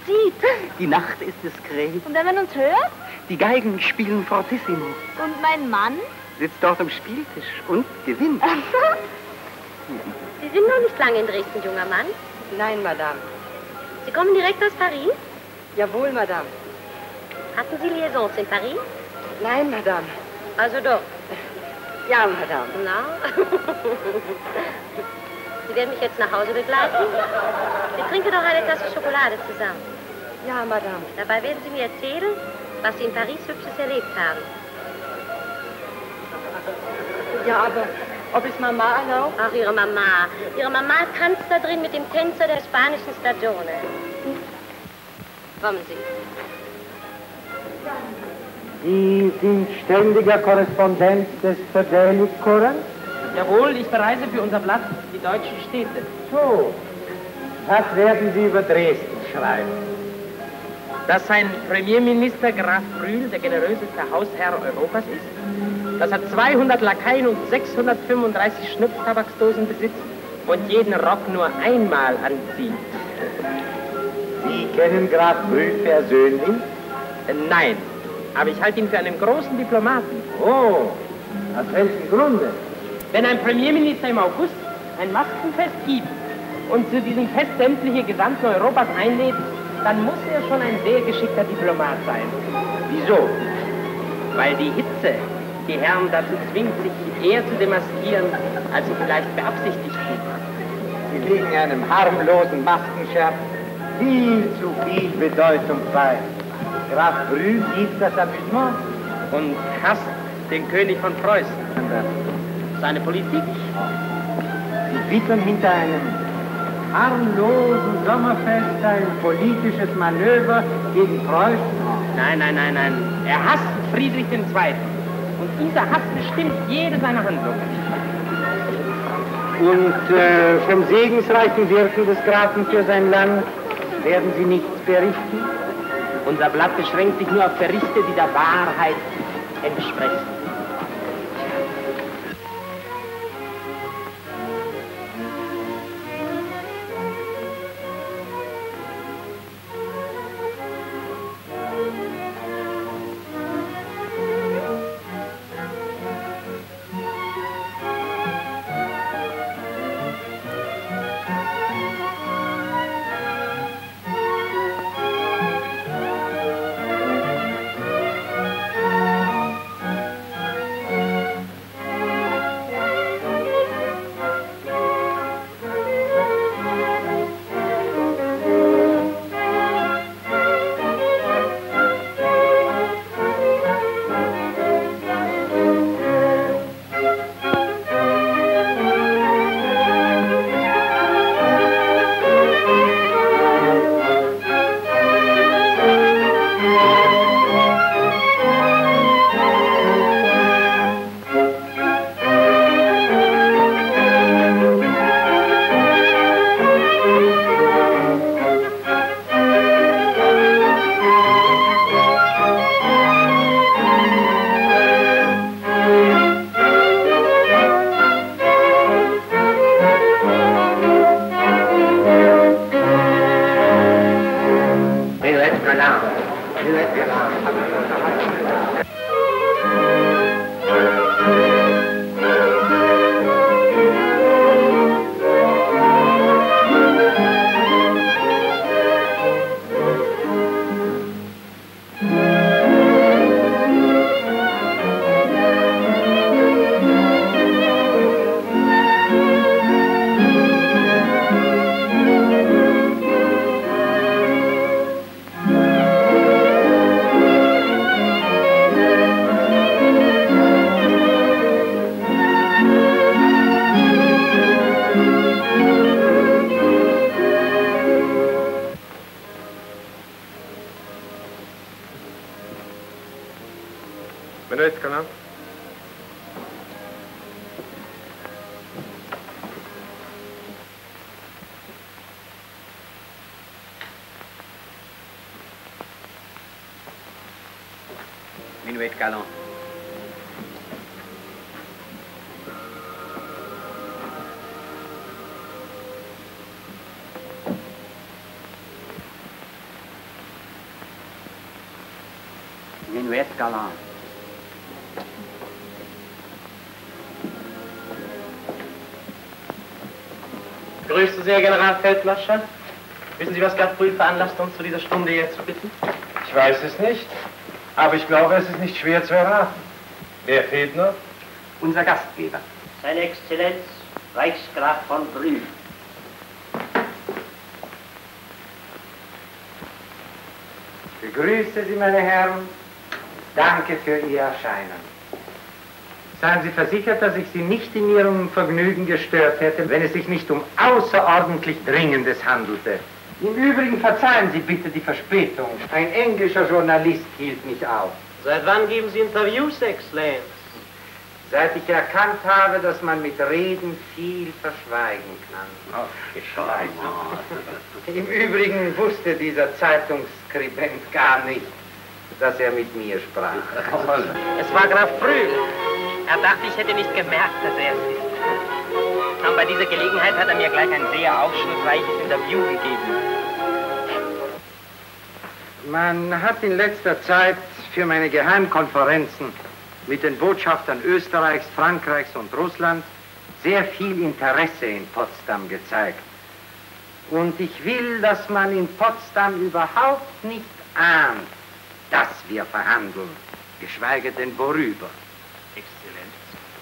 sieht. Die Nacht ist diskret. Und wenn man uns hört? Die Geigen spielen fortissimo. Und mein Mann? Sitzt dort am Spieltisch und gewinnt. Sie sind noch nicht lange in Dresden, junger Mann. Nein, Madame. Sie kommen direkt aus Paris? Jawohl, Madame. Hatten Sie Liaisons in Paris? Nein, Madame. Also doch. Ja, Madame. Na? Sie werden mich jetzt nach Hause begleiten? Wir trinken doch eine Tasse Schokolade zusammen. Ja, Madame. Dabei werden Sie mir erzählen, was Sie in Paris Hübsches erlebt haben. Ja, aber ob es Mama erlaubt? Ach, Ihre Mama. Ihre Mama tanzt da drin mit dem Tänzer der spanischen Stagione. Kommen Sie. Sie sind ständiger Korrespondent des Verdächtigkurrens? Jawohl, ich bereise für unser Blatt die deutschen Städte. So, was werden Sie über Dresden schreiben? Dass sein Premierminister Graf Brühl der generöseste Hausherr Europas ist, dass er 200 Lakaien und 635 Schnupftabaksdosen besitzt und jeden Rock nur einmal anzieht. Sie kennen Graf Brühl persönlich? Nein, aber ich halte ihn für einen großen Diplomaten. Oh, aus welchem Grunde? Wenn ein Premierminister im August ein Maskenfest gibt und zu diesem Fest sämtliche Gesandten Europas einlädt, dann muss er schon ein sehr geschickter Diplomat sein. Wieso? Weil die Hitze die Herren dazu zwingt, sich eher zu demaskieren, als sie vielleicht beabsichtigt sind. Sie legen einem harmlosen Maskenscherz viel zu viel Bedeutung bei. Graf Brühl liebt das Amüsement und hasst den König von Preußen. Seine Politik. Sie wittern hinter einem harmlosen Sommerfest ein politisches Manöver gegen Preußen. Nein, nein, nein, nein. Er hasst Friedrich II. Und dieser Hass bestimmt jede seiner Handlungen. Und vom segensreichen Wirken des Grafen für sein Land werden Sie nichts berichten? Unser Blatt beschränkt sich nur auf Berichte, die der Wahrheit entsprechen. Menuetskala. Minuet galant. Minuet galant. Grüße sehr, Generalfeldmarschall. Wissen Sie, was Graf Brühl veranlasst, uns zu dieser Stunde hier zu bitten? Ich weiß es nicht, aber ich glaube, es ist nicht schwer zu erraten. Wer fehlt noch? Unser Gastgeber. Seine Exzellenz, Reichsgraf von Brühl. Begrüße Sie, meine Herren. Danke für Ihr Erscheinen. Seien Sie versichert, dass ich Sie nicht in Ihrem Vergnügen gestört hätte, wenn es sich nicht um außerordentlich Dringendes handelte. Im Übrigen verzeihen Sie bitte die Verspätung. Ein englischer Journalist hielt mich auf. Seit wann geben Sie Interviews, Exzellenz? Seit ich erkannt habe, dass man mit Reden viel verschweigen kann. Im Übrigen wusste dieser Zeitungsskribent gar nicht, dass er mit mir sprach. Es war Graf Brühl. Er dachte, ich hätte nicht gemerkt, dass er es ist. Aber bei dieser Gelegenheit hat er mir gleich ein sehr aufschlussreiches Interview gegeben. Man hat in letzter Zeit für meine Geheimkonferenzen mit den Botschaftern Österreichs, Frankreichs und Russland sehr viel Interesse in Potsdam gezeigt. Und ich will, dass man in Potsdam überhaupt nicht ahnt, dass wir verhandeln, geschweige denn worüber. Exzellenz.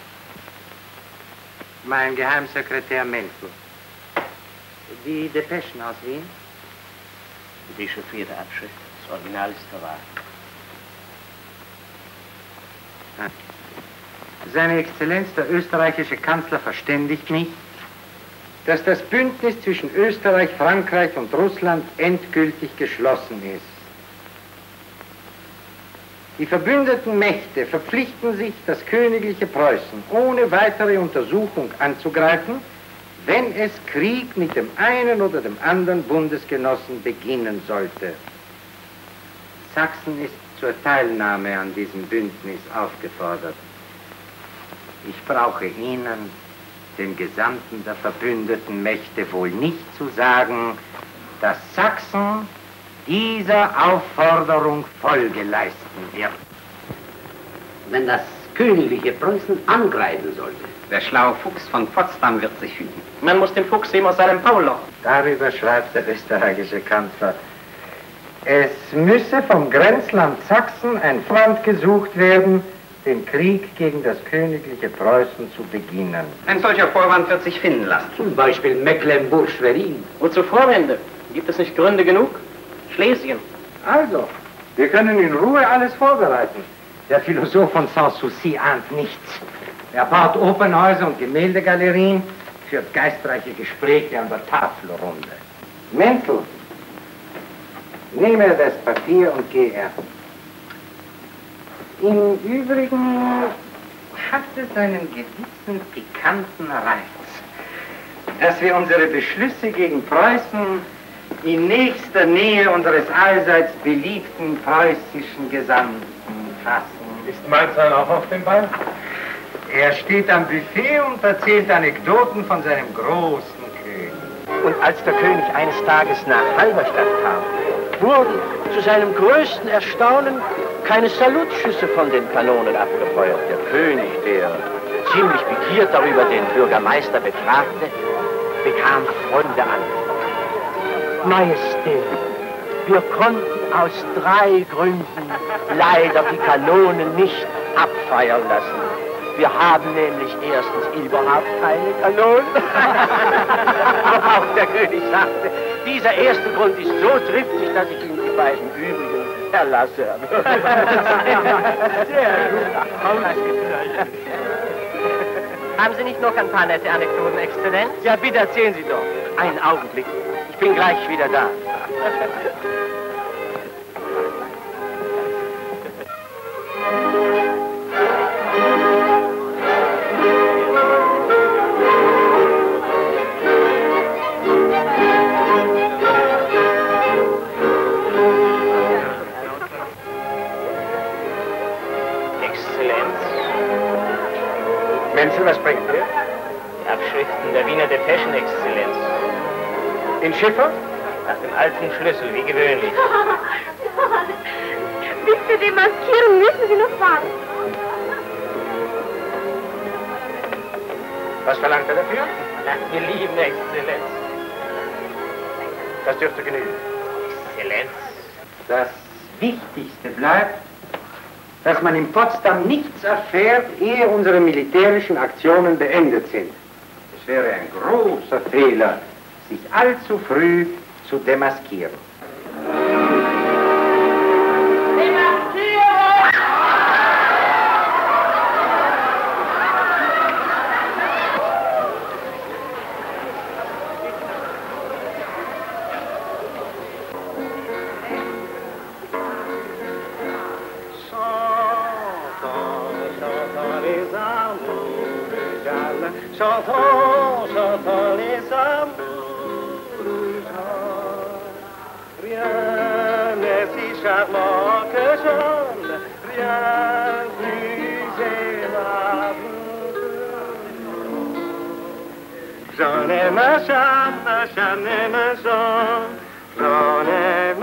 Mein Geheimsekretär Menzel. Die Depeschen aus Wien? Die chauffierte Abschrift. Das Original ist verwahrt. Seine Exzellenz, der österreichische Kanzler, verständigt mich, dass das Bündnis zwischen Österreich, Frankreich und Russland endgültig geschlossen ist. Die verbündeten Mächte verpflichten sich, das königliche Preußen ohne weitere Untersuchung anzugreifen, wenn es Krieg mit dem einen oder dem anderen Bundesgenossen beginnen sollte. Sachsen ist zur Teilnahme an diesem Bündnis aufgefordert. Ich brauche Ihnen, den Gesandten der verbündeten Mächte, wohl nicht zu sagen, dass Sachsen dieser Aufforderung Folge leisten wird. Wenn das königliche Preußen angreifen sollte. Der schlaue Fuchs von Potsdam wird sich hüten. Man muss den Fuchs immer aus seinem Maul locken. Darüber schreibt der österreichische Kanzler. Es müsse vom Grenzland Sachsen ein Freund gesucht werden, den Krieg gegen das königliche Preußen zu beginnen. Ein solcher Vorwand wird sich finden lassen. Zum Beispiel Mecklenburg-Schwerin. Wozu Vorwände? Gibt es nicht Gründe genug? Schlesien. Also, wir können in Ruhe alles vorbereiten. Der Philosoph von Sanssouci ahnt nichts. Er baut Opernhäuser und Gemäldegalerien, führt geistreiche Gespräche an der Tafelrunde. Menzel, nehme das Papier und geh er. Im Übrigen hat es einen gewissen pikanten Reiz, dass wir unsere Beschlüsse gegen Preußen in nächster Nähe unseres allseits beliebten preußischen Gesandten fassen. Ist Malzahn auch auf dem Ball? Er steht am Buffet und erzählt Anekdoten von seinem großen König. Und als der König eines Tages nach Halberstadt kam, wurden zu seinem größten Erstaunen keine Salutschüsse von den Kanonen abgefeuert. Der König, der ziemlich pikiert darüber den Bürgermeister befragte, bekam folgende Antwort. Majestät, wir konnten aus 3 Gründen leider die Kanonen nicht abfeuern lassen. Wir haben nämlich erstens überhaupt keine Kanonen. Aber auch der König sagte, dieser erste Grund ist so triftig, dass ich ihm die beiden übrigen erlasse. Sehr gut. Haben Sie nicht noch ein paar nette Anekdoten, Exzellenz? Ja, bitte erzählen Sie doch. Einen Augenblick. Ich bin gleich wieder da. Menzel, was bringt ihr? Abschriften der Wiener Depeschen, Exzellenz. In Schiffer? Nach dem alten Schlüssel, wie gewöhnlich. Bis zur Demaskierung müssen Sie noch warten. Was verlangt er dafür? Wir lieben Exzellenz. Das dürfte genügen. Exzellenz. Das Wichtigste bleibt, dass man in Potsdam nichts erfährt, ehe unsere militärischen Aktionen beendet sind. Es wäre ein großer Fehler, sich allzu früh zu demaskieren. Chantons, chantons les amours, rien n'est si charmant que Jeanne, rien plus aimable. Jeanne aime Jeanne, Jeanne aime Jeanne, Jeanne aime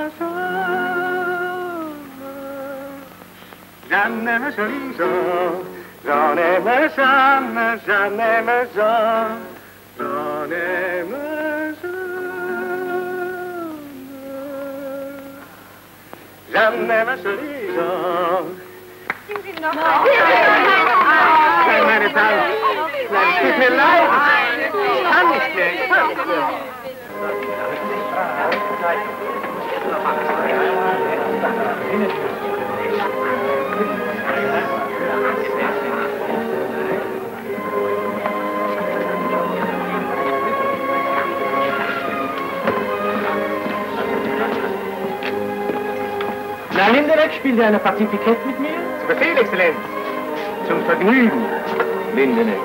Jeanne, Jeanne aime jolie Jeanne. J'en aime Jeanne, j'en aime Jeanne, j'en aime Jeanne. J'en aime jolie Jeanne. Sind Sie noch? Nein, meine Damen, nein, es tut mir leid. Ich kann nicht mehr, ich kann nicht mehr. Na, Lindeneck, spielt ihr eine Partie Pikett mit mir? Zu Befehl, Exzellenz. Zum Vergnügen, Lindeneck.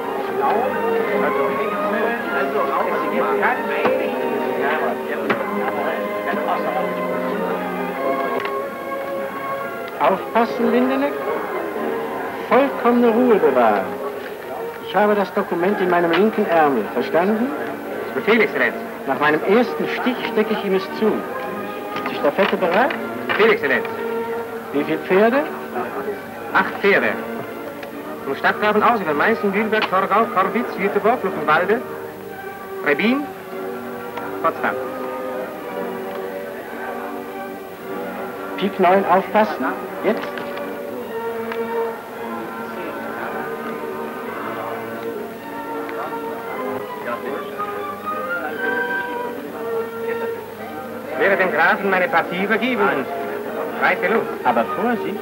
Aufpassen, Lindeneck. Vollkommene Ruhe bewahren. Ich habe das Dokument in meinem linken Ärmel. Verstanden? Zu Befehl, Exzellenz. Nach meinem ersten Stich stecke ich ihm es zu. Ist die Stafette bereit? Befehl, Exzellenz. Wie viele Pferde? 8 Pferde. Vom Stadtgraben aus über Meißen, Lüneburg, Torgau, Korbitz, Jüterbog, Luckenwalde, Trebin, Potsdam. Pik 9 aufpassen. Jetzt. Ich werde dem Grafen meine Partie übergeben und weite Luft. Aber Vorsicht.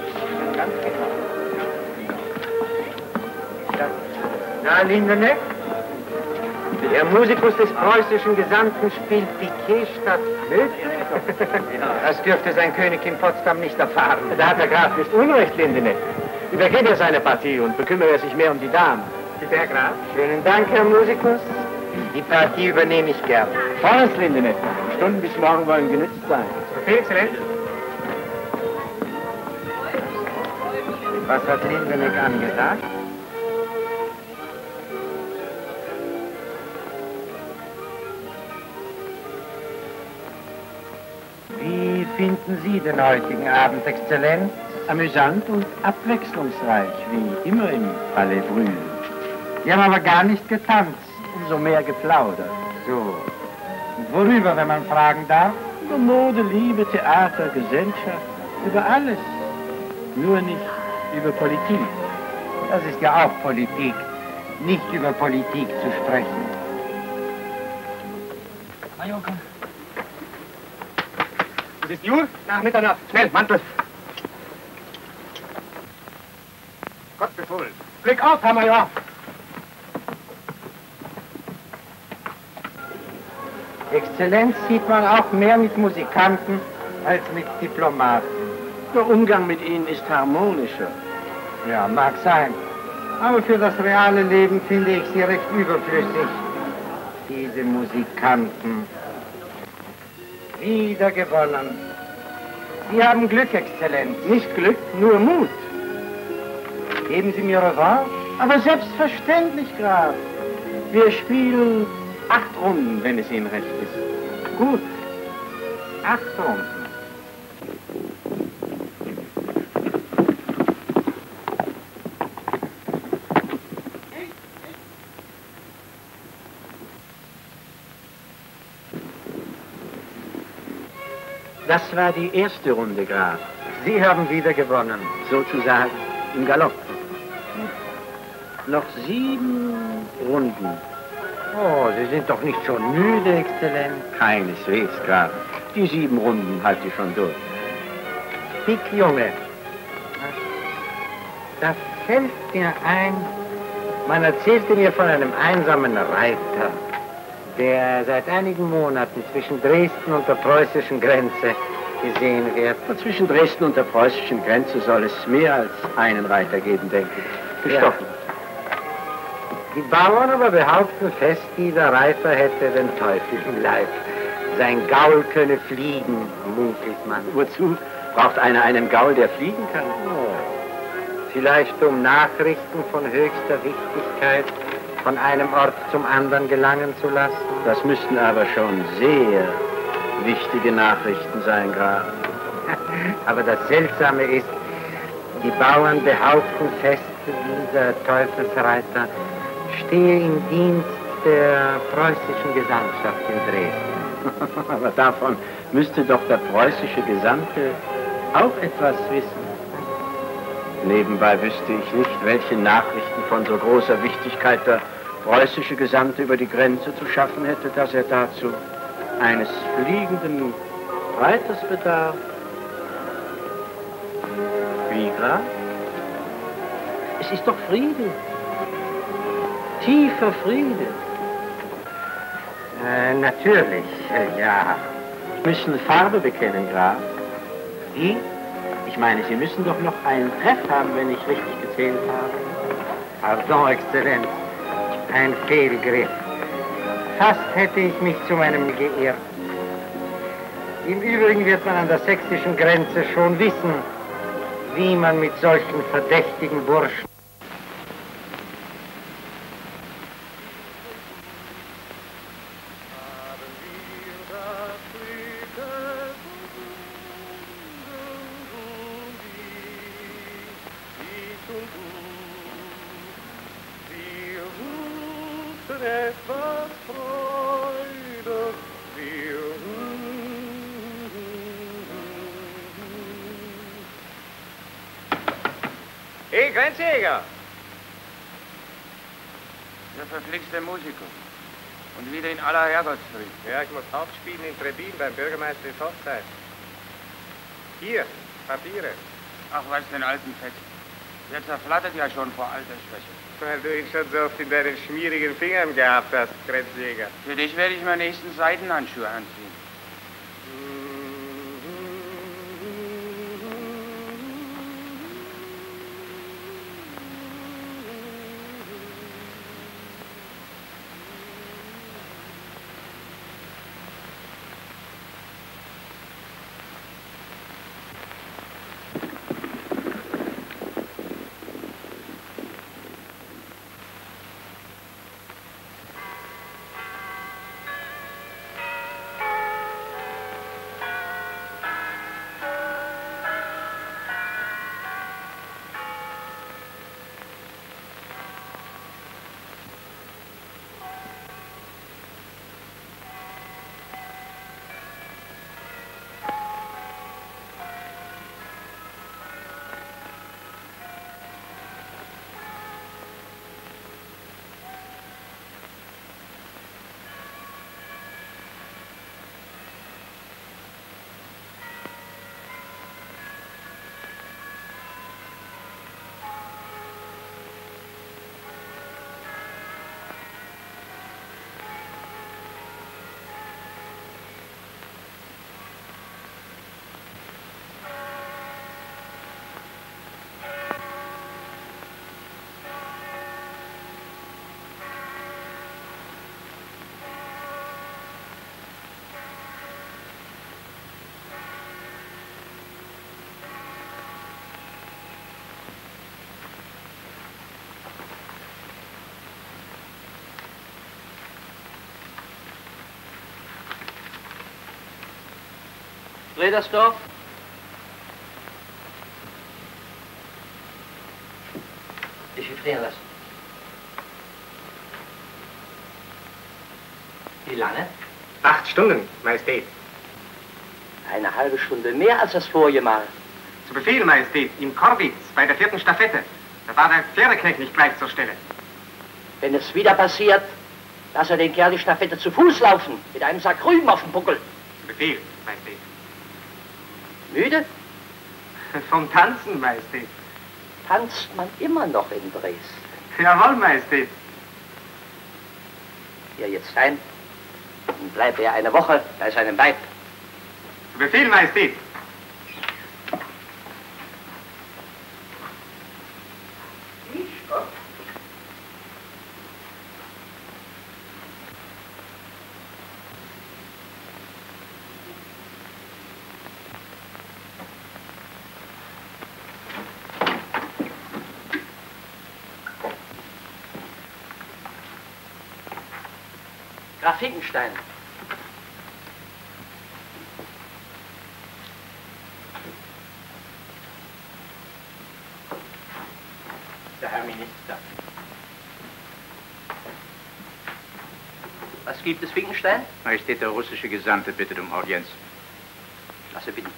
Na, Lindeneck? Der Musikus des preußischen Gesandten spielt Piquet statt Flöte. Das dürfte sein König in Potsdam nicht erfahren. Da hat der Graf nicht Unrecht, Lindeneck. Übergebe er seine Partie und bekümmere sich mehr um die Damen. Bitte, Herr Graf. Schönen Dank, Herr Musikus. Die Partie übernehme ich gern. Vorwärts, Lindeneck. Die Stunden bis morgen wollen genützt sein. Befehl, Exzellenz. Was hat Lindeneck angesagt? Wie finden Sie den heutigen Abend, Exzellenz? Amüsant und abwechslungsreich, wie immer im Palais Brühl. Sie haben aber gar nicht getanzt. Umso mehr geplaudert. So. Und worüber, wenn man fragen darf? Über Mode, Liebe, Theater, Gesellschaft, über alles. Nur nicht über Politik. Das ist ja auch Politik, nicht über Politik zu sprechen. Major, komm. Es ist Uhr nach Mitternacht. Schnell, Mantel. Gott befohlen. Blick auf, Herr Major. Exzellenz sieht man auch mehr mit Musikanten als mit Diplomaten. Der Umgang mit ihnen ist harmonischer. Ja, mag sein. Aber für das reale Leben finde ich sie recht überflüssig. Diese Musikanten. Wieder gewonnen. Sie haben Glück, Exzellenz. Nicht Glück, nur Mut. Geben Sie mir Revanche? Aber selbstverständlich, Graf. Wir spielen 8 Runden, wenn es Ihnen recht ist. Gut. 8 Runden. Das war die erste Runde, Graf. Sie haben wieder gewonnen. Sozusagen im Galopp. Noch 7 Runden. Oh, Sie sind doch nicht schon müde, Exzellenz. Keineswegs, Graf. Die 7 Runden halte ich schon durch. Dick Junge, da fällt mir ein, man erzählte mir von einem einsamen Reiter, der seit einigen Monaten zwischen Dresden und der preußischen Grenze gesehen wird. Und zwischen Dresden und der preußischen Grenze soll es mehr als einen Reiter geben, denke ich. Gestochen. Ja. Die Bauern aber behaupten fest, dieser Reiter hätte den Teufel im Leib. Sein Gaul könne fliegen, munkelt man. Wozu braucht einer einen Gaul, der fliegen kann? Oh. Vielleicht um Nachrichten von höchster Wichtigkeit von einem Ort zum anderen gelangen zu lassen. Das müssten aber schon sehr wichtige Nachrichten sein, Graf. Aber das Seltsame ist, die Bauern behaupten fest, dieser Teufelsreiter stehe im Dienst der preußischen Gesandtschaft in Dresden. Aber davon müsste doch der preußische Gesandte auch etwas wissen. Nebenbei wüsste ich nicht, welche Nachrichten von so großer Wichtigkeit der preußische Gesandte über die Grenze zu schaffen hätte, dass er dazu eines fliegenden Reiters bedarf. Wie, Graf? Es ist doch Friede. Tiefer Friede. Natürlich, ja. Sie müssen Farbe bekennen, Graf. Wie? Ich meine, Sie müssen doch noch einen Treff haben, wenn ich richtig gezählt habe. Pardon, Exzellenz. Ein Fehlgriff. Fast hätte ich mich zu meinem geirrt. Im Übrigen wird man an der sächsischen Grenze schon wissen, wie man mit solchen verdächtigen Burschen... Hey, Grenzjäger! Der verflixte Musiker. Und wieder in aller Herrgottsfrüh. Ja, ich muss aufspielen in Trebin beim Bürgermeisters Hochzeit. Hier, Papiere. Ach, was den alten Fett. Der zerflattert ja schon vor Altersschwäche. Weil du ihn schon so oft in deinen schmierigen Fingern gehabt hast, Grenzjäger. Für dich werde ich mir nächsten Seidenhandschuhe anziehen. Redersdorf? Dechiffrieren lassen. Wie lange? 8 Stunden, Majestät. Eine halbe Stunde mehr als das vorige Mal. Zu Befehl, Majestät, in Korbitz, bei der 4. Staffette. Da war der Pferdeknecht nicht gleich zur Stelle. Wenn es wieder passiert, lass er den Kerl die Staffette zu Fuß laufen, mit einem Sack Rüben auf dem Buckel. Zu Befehl, Majestät. Müde? Vom Tanzen, Majestät. Tanzt man immer noch in Dresden? Jawohl, Majestät. Hier jetzt ein. Dann bleibt er eine Woche bei seinem Weib. Zu Befehl, Majestät. Graf Finkenstein. Der Herr Minister. Was gibt es, Finkenstein? Majestät, der russische Gesandte bittet um Audienz. Lasse bitten.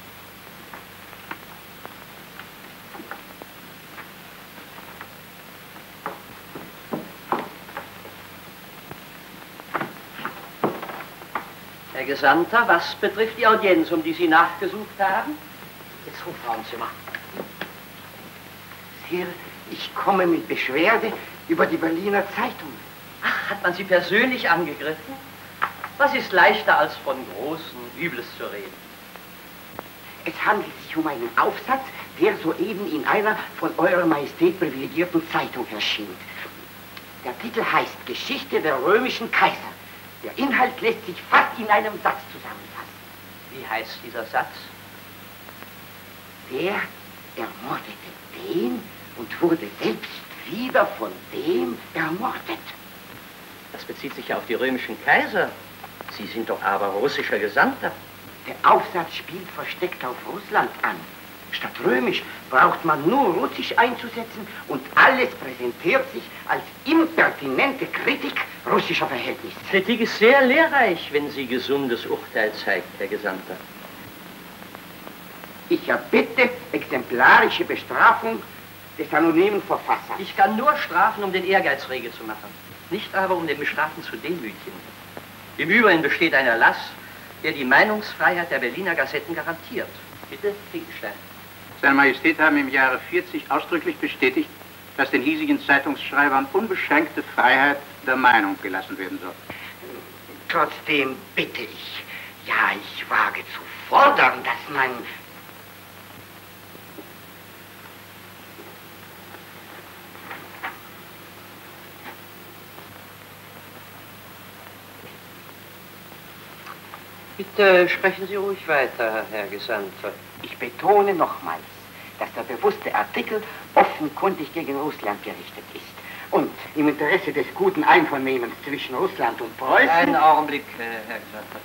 Herr Gesandter, was betrifft die Audienz, um die Sie nachgesucht haben? Jetzt zum Frauenzimmer. Sir, ich komme mit Beschwerde über die Berliner Zeitung. Ach, hat man Sie persönlich angegriffen? Was ist leichter, als von großen Übles zu reden? Es handelt sich um einen Aufsatz, der soeben in einer von Eurer Majestät privilegierten Zeitung erschien. Der Titel heißt Geschichte der römischen Kaiser. Der Inhalt lässt sich fast in einem Satz zusammenfassen. Wie heißt dieser Satz? Der ermordete den und wurde selbst wieder von dem ermordet. Das bezieht sich ja auf die römischen Kaiser. Sie sind doch aber russischer Gesandter. Der Aufsatz spielt versteckt auf Russland an. Statt römisch braucht man nur russisch einzusetzen und alles präsentiert sich als impertinente Kritik russischer Verhältnisse. Kritik ist sehr lehrreich, wenn sie gesundes Urteil zeigt, Herr Gesandter. Ich erbitte exemplarische Bestrafung des anonymen Verfassers. Ich kann nur strafen, um den Ehrgeiz rege zu machen, nicht aber um den Bestraften zu demütigen. Im Übrigen besteht ein Erlass, der die Meinungsfreiheit der Berliner Gazetten garantiert. Bitte, Finkenstein. Seine Majestät haben im Jahre 40 ausdrücklich bestätigt, dass den hiesigen Zeitungsschreibern unbeschränkte Freiheit der Meinung gelassen werden soll. Trotzdem bitte ich, ja, ich wage zu fordern, dass man... Bitte sprechen Sie ruhig weiter, Herr Gesandter. Ich betone nochmals, dass der bewusste Artikel offenkundig gegen Russland gerichtet ist. Und im Interesse des guten Einvernehmens zwischen Russland und Preußen... Einen Augenblick, Herr Gesandter.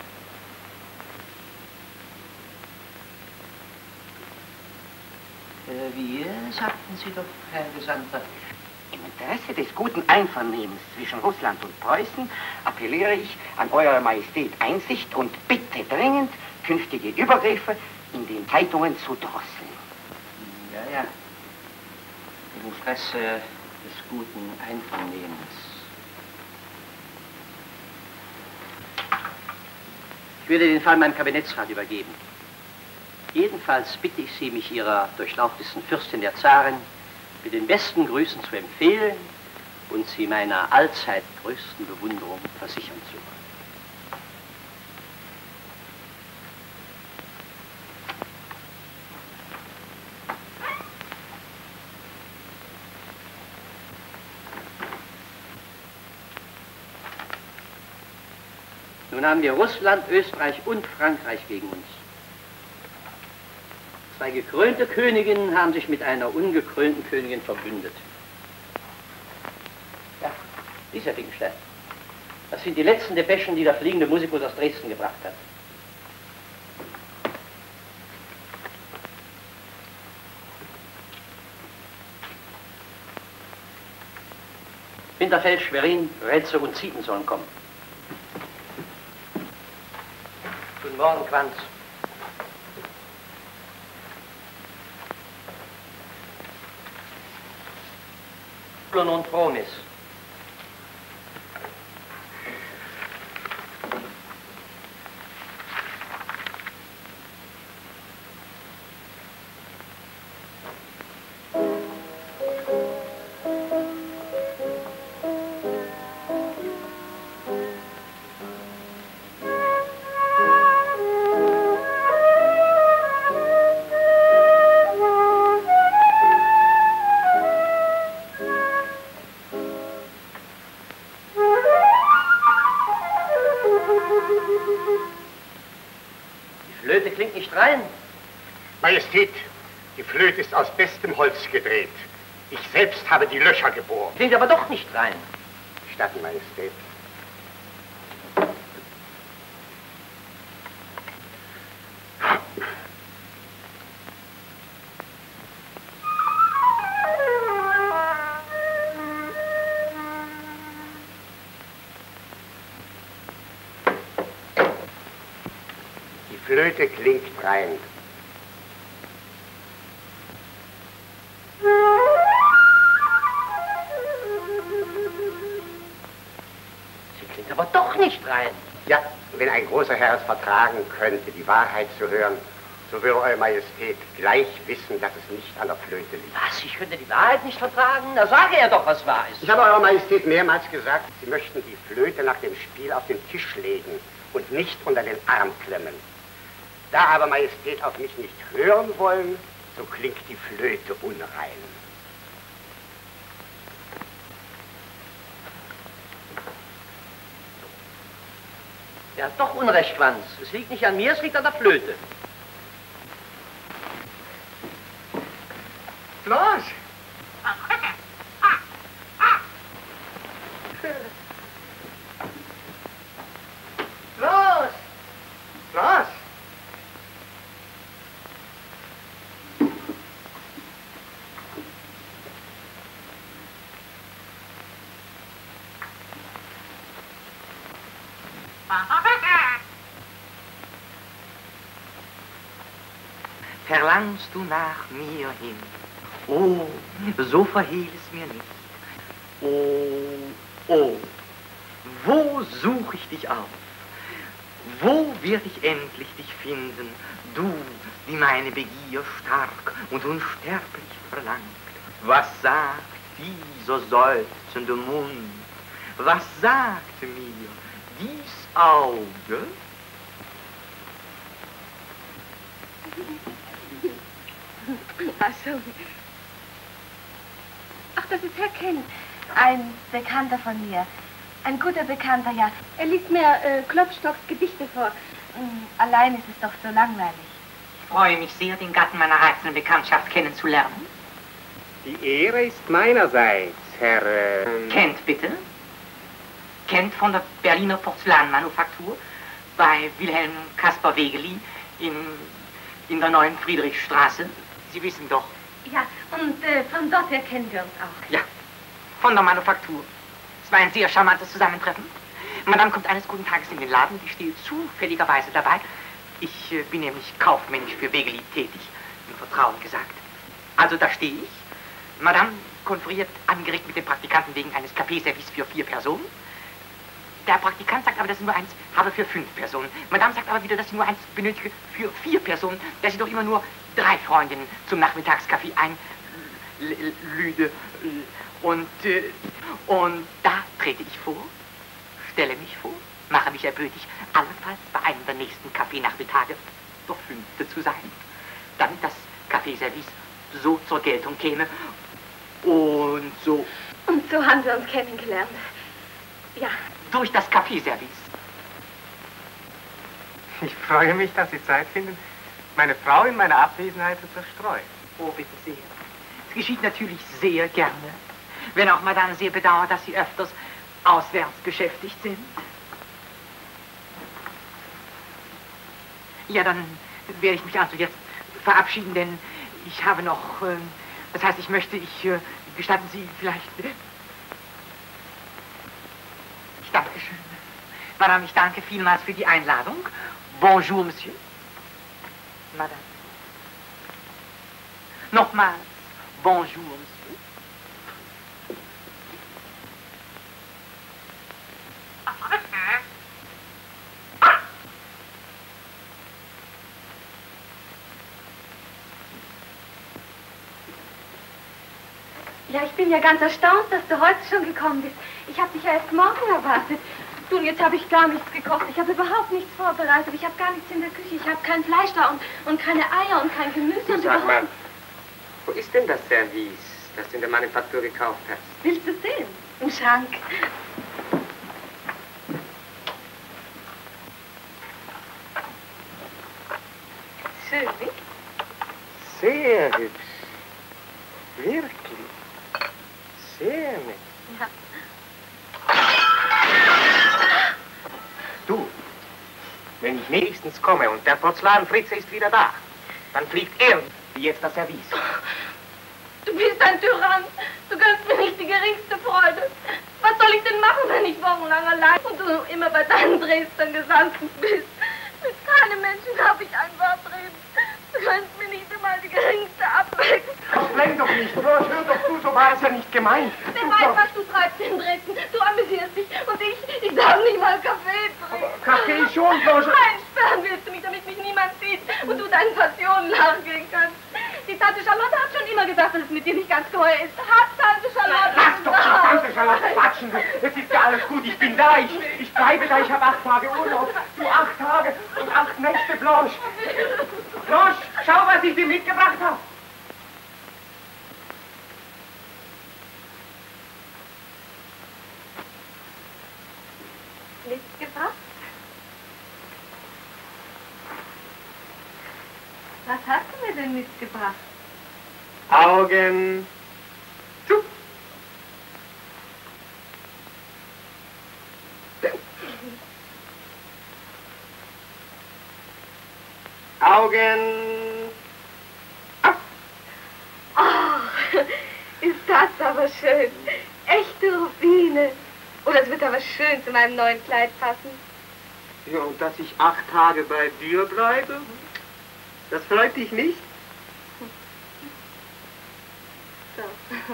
Wie sagten Sie doch, Herr Gesandter? Im Interesse des guten Einvernehmens zwischen Russland und Preußen appelliere ich an Eure Majestät Einsicht und bitte dringend, künftige Übergriffe in den Zeitungen zu drosseln. Ja, ja. Im Interesse des guten Einvernehmens. Ich würde den Fall meinem Kabinettsrat übergeben. Jedenfalls bitte ich Sie, mich Ihrer durchlauchtesten Fürstin der Zarin mit den besten Grüßen zu empfehlen und Sie meiner allzeit größten Bewunderung versichern zu wollen. Nun haben wir Russland, Österreich und Frankreich gegen uns. Zwei gekrönte Königinnen haben sich mit einer ungekrönten Königin verbündet. Ja, dieser Finkenstein. Das sind die letzten Depeschen, die der fliegende Musikus aus Dresden gebracht hat. Winterfeld, Schwerin, Retze und Zieten sollen kommen. Guten Morgen, Quanz. non promis. Majestät, die Flöte ist aus bestem Holz gedreht. Ich selbst habe die Löcher gebohrt. Klingt aber doch nicht rein. Gestatten, Majestät. Die Flöte klingt rein. Aber doch nicht rein. Ja, wenn ein großer Herr es vertragen könnte, die Wahrheit zu hören, so würde Eure Majestät gleich wissen, dass es nicht an der Flöte liegt. Was, ich könnte die Wahrheit nicht vertragen? Na, sage er doch, was wahr ist. Ich habe Eurer Majestät mehrmals gesagt, Sie möchten die Flöte nach dem Spiel auf den Tisch legen und nicht unter den Arm klemmen. Da aber Majestät auf mich nicht hören wollen, so klingt die Flöte unrein. Er hat doch Unrecht, Schwanz. Es liegt nicht an mir, es liegt an der Flöte. Los! Los! Los! Verlangst du nach mir hin? Oh, so verhehl es mir nicht. Oh, oh, wo such ich dich auf? Wo wird ich endlich dich finden, du, die meine Begier stark und unsterblich verlangt? Was sagt dieser seufzende Mund? Was sagt mir dies Auge? Also. Ach, das ist Herr Kent. Ein Bekannter von mir. Ein guter Bekannter, ja. Er liest mir Klopstocks Gedichte vor. Allein ist es doch so langweilig. Ich freue mich sehr, den Gatten meiner reizenden Bekanntschaft kennenzulernen. Die Ehre ist meinerseits, Herr... Kent, bitte? Kent von der Berliner Porzellanmanufaktur bei Wilhelm Caspar Wegeli in der neuen Friedrichstraße. Sie wissen doch. Ja, und von dort her kennen wir uns auch. Ja, von der Manufaktur. Es war ein sehr charmantes Zusammentreffen. Madame kommt eines guten Tages in den Laden, ich stehe zufälligerweise dabei. Ich bin nämlich kaufmännisch für Wegeli tätig, im Vertrauen gesagt. Also da stehe ich. Madame konferiert angeregt mit dem Praktikanten wegen eines Café-Service für 4 Personen. Der Praktikant sagt aber, dass sie nur eins habe für 5 Personen. Madame sagt aber wieder, dass sie nur eins benötige für 4 Personen, dass sie doch immer nur 3 Freundinnen zum Nachmittagskaffee einlüde. Und da trete ich vor, stelle mich vor, mache mich erbötig, allenfalls bei einem der nächsten Kaffeenachmittage der 5. zu sein, damit das Kaffeeservice so zur Geltung käme und so. Und so haben wir uns kennengelernt. Ja. Durch das Kaffeeservice. Ich freue mich, dass Sie Zeit finden, meine Frau in meiner Abwesenheit zu zerstreuen. Oh, bitte sehr. Es geschieht natürlich sehr gerne, wenn auch Madame sehr bedauert, dass Sie öfters auswärts beschäftigt sind. Ja, dann werde ich mich also jetzt verabschieden, denn ich habe noch, das heißt, gestatten Sie vielleicht... Dankeschön. Madame, ich danke vielmals für die Einladung. Bonjour, Monsieur. Madame. Nochmals. Bonjour, Monsieur. Ja, ich bin ja ganz erstaunt, dass du heute schon gekommen bist. Ich habe dich ja erst morgen erwartet. Du, und jetzt habe ich gar nichts gekocht. Ich habe überhaupt nichts vorbereitet. Ich habe gar nichts in der Küche. Ich habe kein Fleisch da und keine Eier und kein Gemüse. Du, und sag mal, wo ist denn das Service, das du in der Manufaktur gekauft hast? Willst du sehen? Im Schrank. Schön, nicht? Sehr hübsch. Wirklich. Sehr nett. Ja. Du, wenn ich nächstens komme und der Porzellanfritze ist wieder da, dann fliegt er wie jetzt das Service. Du bist ein Tyrann. Du gönnst mir nicht die geringste Freude. Was soll ich denn machen, wenn ich wochenlang allein und du immer bei deinen Dresdern Gesandten bist? Mit keinem Menschen darf ich ein Wort reden. Du gönnst mir nicht einmal die geringste Abwechslung. Verblend doch nicht, Rosch, hör doch zu, so war es ja nicht gemeint. Wer weiß, was du treibst in Dresden. Du amüsierst dich und ich darf nicht mal Kaffee trinken. Kaffee schon, Rosch. Einsperren willst du mich, damit mich niemand sieht und du deinen Passionen nachgehen kannst. Die Tante Charlotte hat schon immer gesagt, dass es mit dir nicht ganz geheuer ist. Hat Tante Charlotte Lass doch die Tante Charlotte quatschen. Es ist ja alles gut, ich bin da. Ich bleibe da, ich habe 8 Tage Urlaub. Du 8 Tage und 8 Nächte, Blanche. Blanche, schau, was ich dir mitgebracht habe. Mitgebracht? Was hast du mir denn mitgebracht? Augen zu. Augen ab. Oh, ist das aber schön. Echte Rubine. Oh, das wird aber schön zu meinem neuen Kleid passen. Ja, und dass ich 8 Tage bei dir bleibe? Das freut dich nicht? So.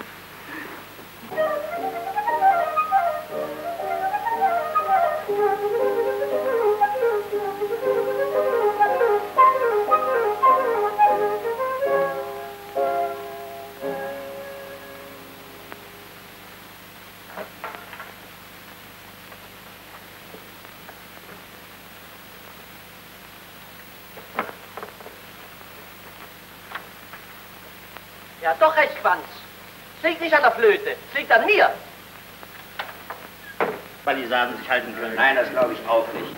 Ja, doch recht, Schwanz. Es liegt nicht an der Flöte, es liegt an mir. Weil die Sagen sich halten können. Nein, das glaube ich auch nicht.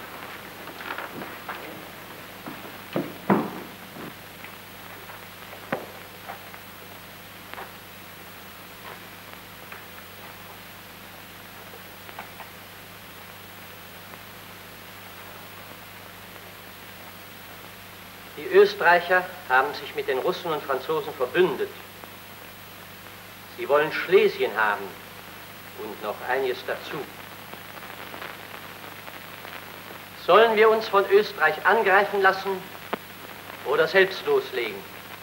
Die Österreicher haben sich mit den Russen und Franzosen verbündet. Sie wollen Schlesien haben und noch einiges dazu. Sollen wir uns von Österreich angreifen lassen oder selbst loslegen?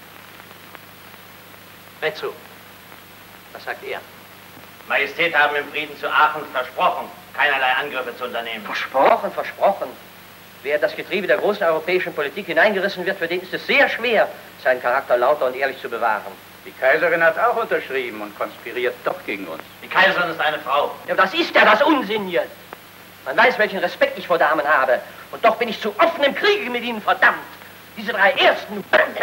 Rezzo, was sagt er? Majestät haben im Frieden zu Aachen versprochen, keinerlei Angriffe zu unternehmen. Versprochen, versprochen. Wer in das Getriebe der großen europäischen Politik hineingerissen wird, für den ist es sehr schwer, seinen Charakter lauter und ehrlich zu bewahren. Die Kaiserin hat auch unterschrieben und konspiriert doch gegen uns. Die Kaiserin ist eine Frau. Ja, das ist ja das Unsinn hier. Man weiß, welchen Respekt ich vor Damen habe. Und doch bin ich zu offen im Kriege mit ihnen, verdammt. Diese 3 Ersten...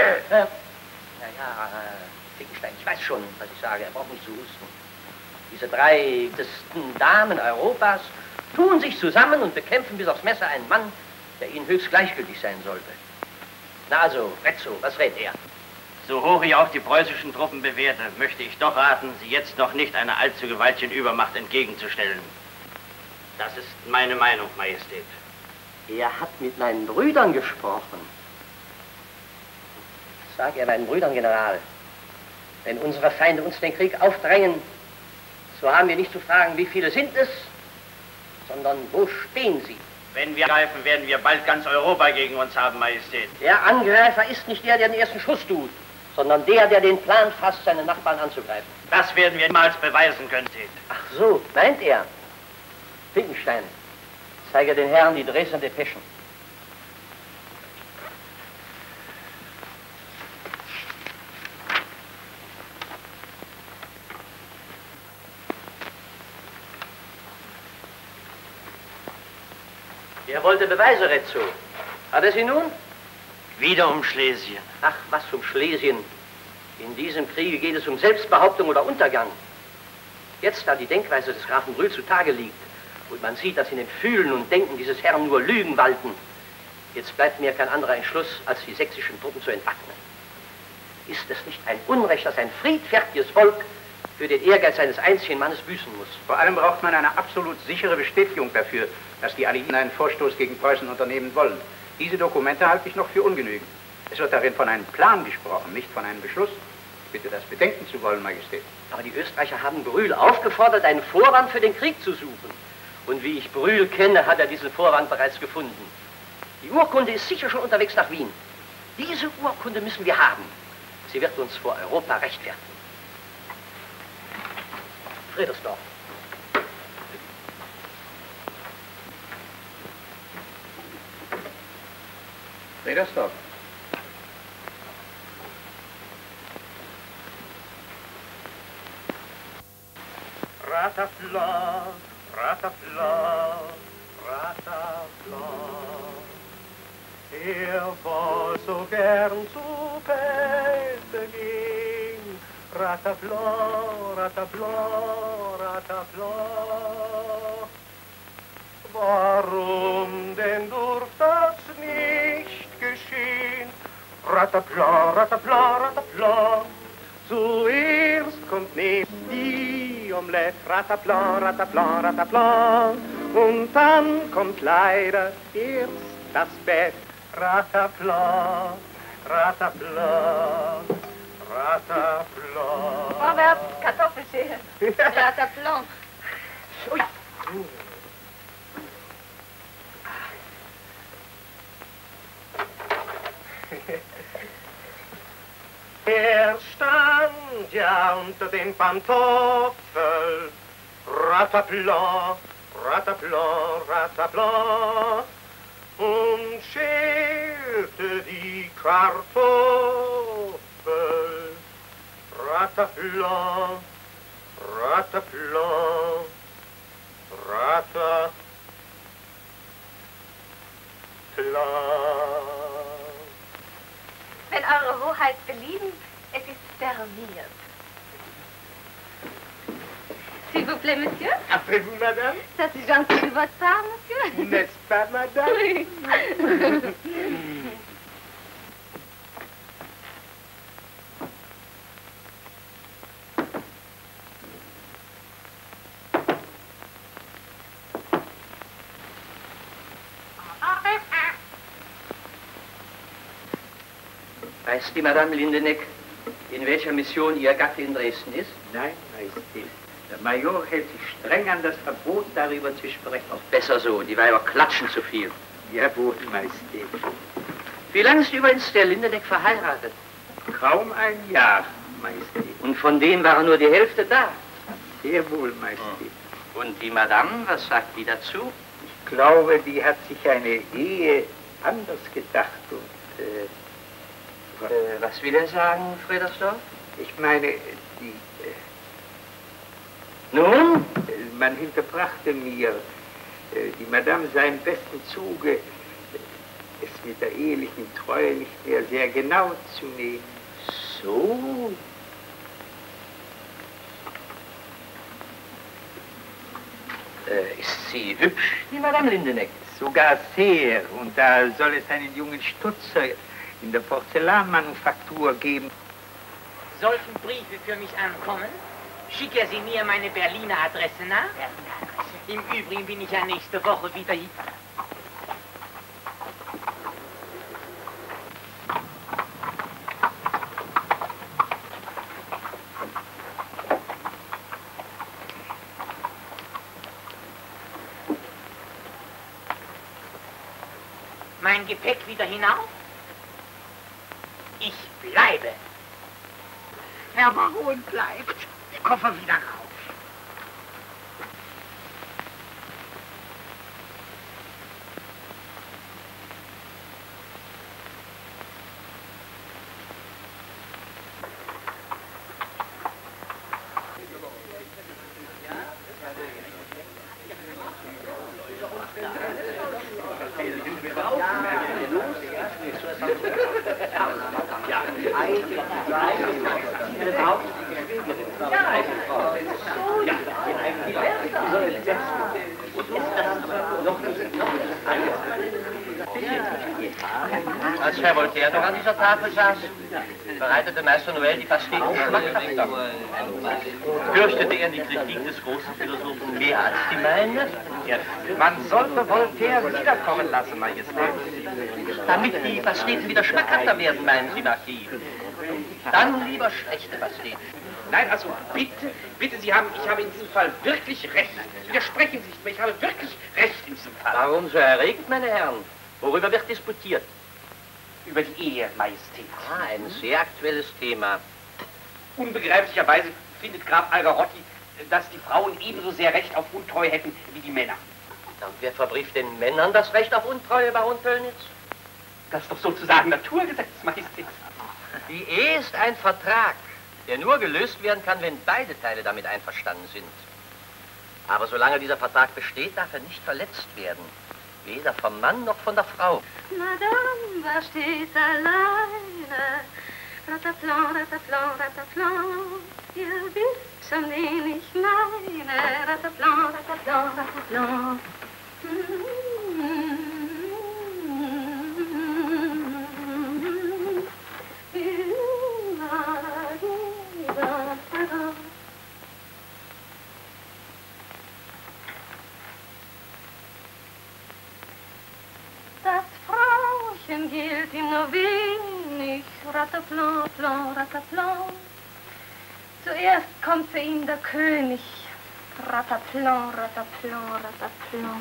Finkenstein, ich weiß schon, was ich sage. Er braucht nicht zu husten. Diese 3 besten Damen Europas tun sich zusammen und bekämpfen bis aufs Messer einen Mann, der ihnen höchst gleichgültig sein sollte. Na also, Rezzo, was rät er? So hoch ich auch die preußischen Truppen bewerte, möchte ich doch raten, sie jetzt noch nicht einer allzu gewaltigen Übermacht entgegenzustellen. Das ist meine Meinung, Majestät. Er hat mit meinen Brüdern gesprochen. Sag er meinen Brüdern, General, wenn unsere Feinde uns den Krieg aufdrängen, so haben wir nicht zu fragen, wie viele sind es, sondern wo stehen sie? Wenn wir angreifen, werden wir bald ganz Europa gegen uns haben, Majestät. Der Angreifer ist nicht der, der den ersten Schuss tut, sondern der, der den Plan fasst, seine Nachbarn anzugreifen. Das werden wir niemals beweisen können, Majestät. Ach so, meint er? Finkenstein, zeige den Herren die Dresdner Depeschen. Er wollte Beweise, Rezzo. Hat er sie nun? Wieder um Schlesien. Ach, was um Schlesien. In diesem Kriege geht es um Selbstbehauptung oder Untergang. Jetzt, da die Denkweise des Grafen Brühl zutage liegt und man sieht, dass in dem Fühlen und Denken dieses Herrn nur Lügen walten, jetzt bleibt mir kein anderer Entschluss, als die sächsischen Truppen zu entwaffnen. Ist es nicht ein Unrecht, dass ein friedfertiges Volk für den Ehrgeiz eines einzigen Mannes büßen muss? Vor allem braucht man eine absolut sichere Bestätigung dafür, dass die Alliierten einen Vorstoß gegen Preußen unternehmen wollen. Diese Dokumente halte ich noch für ungenügend. Es wird darin von einem Plan gesprochen, nicht von einem Beschluss. Ich bitte, das bedenken zu wollen, Majestät. Aber die Österreicher haben Brühl aufgefordert, einen Vorwand für den Krieg zu suchen. Und wie ich Brühl kenne, hat er diesen Vorwand bereits gefunden. Die Urkunde ist sicher schon unterwegs nach Wien. Diese Urkunde müssen wir haben. Sie wird uns vor Europa rechtfertigen. Friedersdorf. Friedersdorf. Ratafla, Ratafla, Ratafla. War so gern zu Bette ging. Ratafla, Ratafla, Ratafla. Warum denn durfte das nicht geschehen? Ratapla, Ratapla, Ratapla. Zuerst kommt neben die Omelette, Ratapla, Ratapla, Ratapla. Und dann kommt leider erst das Bett, Ratapla, Ratapla, Ratapla. Vorwärts, Kartoffelschäle. Rataplan. Ui. Er stand ja unter den Pantoffeln, Rataplan, Rataplan, Rataplan, und schälte die Kartoffel, Rataplan, Rataplan, Rataplan. Wenn Eure Hoheit belieben, es ist serviert. S'il vous plaît, monsieur. Après vous, madame? Ça, c'est gentil de votre part, monsieur. N'est-ce pas, madame? Oui. Weiß die Madame Lindeneck, in welcher Mission Ihr Gatte in Dresden ist? Nein, Majestät. Der Major hält sich streng an das Verbot, darüber zu sprechen. Auch besser so, die Weiber klatschen zu viel. Jawohl, Majestät. Wie lange ist übrigens der Lindeneck verheiratet? Kaum ein Jahr, Majestät. Und von dem war nur die Hälfte da? Sehr wohl, Majestät. Und die Madame, was sagt die dazu? Ich glaube, die hat sich eine Ehe anders gedacht und, was will er sagen, Friedersdorf? Ich meine, die... Nun? Man hinterbrachte mir, die Madame sei im besten Zuge, es mit der ehelichen Treue nicht mehr sehr genau zu nehmen. So? Ist sie hübsch, die Madame Lindeneck? Sogar sehr. Und da soll es einen jungen Stutzer in der Porzellanmanufaktur geben. Sollten Briefe für mich ankommen, schicke sie mir meine Berliner Adresse nach. Im Übrigen bin ich ja nächste Woche wieder hier. Mein Gepäck wieder hinauf? Ich bleibe. Herr Baron bleibt. Koffer wieder rauf. Als Herr Voltaire noch an dieser Tafel saß, bereitete Meister Noël die Pasteten geschmacklich dar. Fürchtete er die Kritik des großen Philosophen mehr als die meine? Man sollte Voltaire wiederkommen lassen, Majestät. Damit die Pasteten wieder schmackhafter werden, meinen Sie, Marquis. Dann lieber schlechte Pasteten. Nein, also bitte, bitte, ich habe in diesem Fall wirklich recht. Widersprechen Sie nicht mehr, ich habe wirklich recht in diesem Fall. Warum so erregt, meine Herren? Worüber wird diskutiert? Über die Ehe, Majestät. Ah, ein sehr aktuelles Thema. Unbegreiflicherweise findet Graf Algarotti, dass die Frauen ebenso sehr Recht auf Untreue hätten wie die Männer. Und wer verbrieft den Männern das Recht auf Untreue, Baron Pöllnitz? Das ist doch sozusagen Naturgesetz, Majestät. Die Ehe ist ein Vertrag, der nur gelöst werden kann, wenn beide Teile damit einverstanden sind. Aber solange dieser Vertrag besteht, darf er nicht verletzt werden. Weder vom Mann noch von der Frau. Madame, was steht alleine? Rataplan, rataplan, rataplan. Ihr wisst schon, wen ich meine. Rataplan, rataplan, rataplan. Das Frauchen gilt ihm nur wenig, rataplan, plan, rataplan. Zuerst kommt für ihn der König, rataplan, rataplan, rataplan.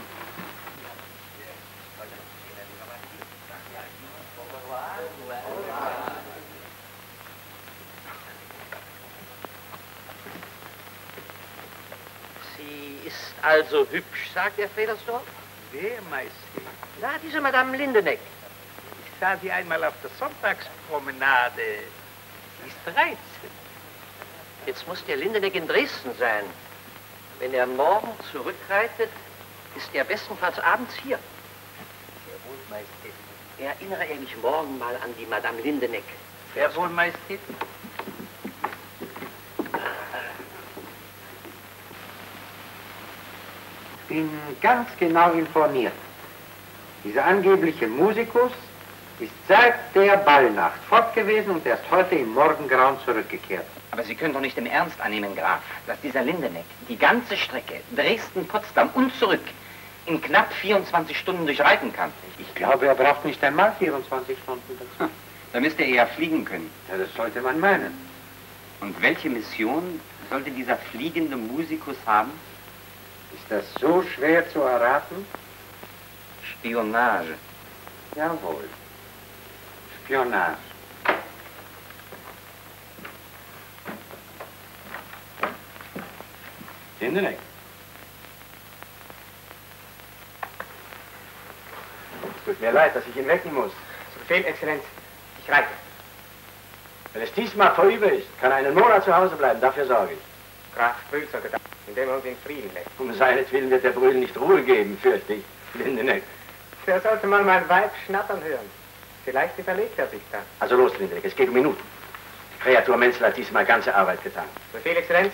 Sie ist also hübsch, sagt Herr Federsdorf? Wer, Majestät? Na, diese Madame Lindeneck. Ich sah sie einmal auf der Sonntagspromenade. Sie ist 13. Jetzt muss der Lindeneck in Dresden sein. Wenn er morgen zurückreitet, ist er bestenfalls abends hier. Sehr wohl, Majestät. Erinnere er mich morgen mal an die Madame Lindeneck. Sehr wohl, Majestät. Ich bin ganz genau informiert. Dieser angebliche Musikus ist seit der Ballnacht fort gewesen und erst heute im Morgengrauen zurückgekehrt. Aber Sie können doch nicht im Ernst annehmen, Graf, dass dieser Lindeneck die ganze Strecke Dresden-Potsdam und zurück in knapp 24 Stunden durchreiten kann. Ich glaube, er braucht nicht einmal 24 Stunden dazu. Da müsste er ja fliegen können. Ja, das sollte man meinen. Und welche Mission sollte dieser fliegende Musikus haben? Ist das so schwer zu erraten? Spionage. Jawohl. Spionage. Lindeneck. Es tut mir leid, dass ich ihn wecken muss. Zu Befehl, Exzellenz. Ich reite. Wenn es diesmal vorüber ist, kann er einen Monat zu Hause bleiben. Dafür sorge ich. Graf Brühl sollte da, indem er uns in Frieden lässt. Um seinetwillen wird der Brühl nicht Ruhe geben, fürchte ich. Lindeneck. Der sollte mal mein Weib schnattern hören. Vielleicht überlegt er sich da. Also los, Lindeneck, es geht um Minuten. Die Kreatur Menzel hat diesmal ganze Arbeit getan. Befehl, Exzellenz.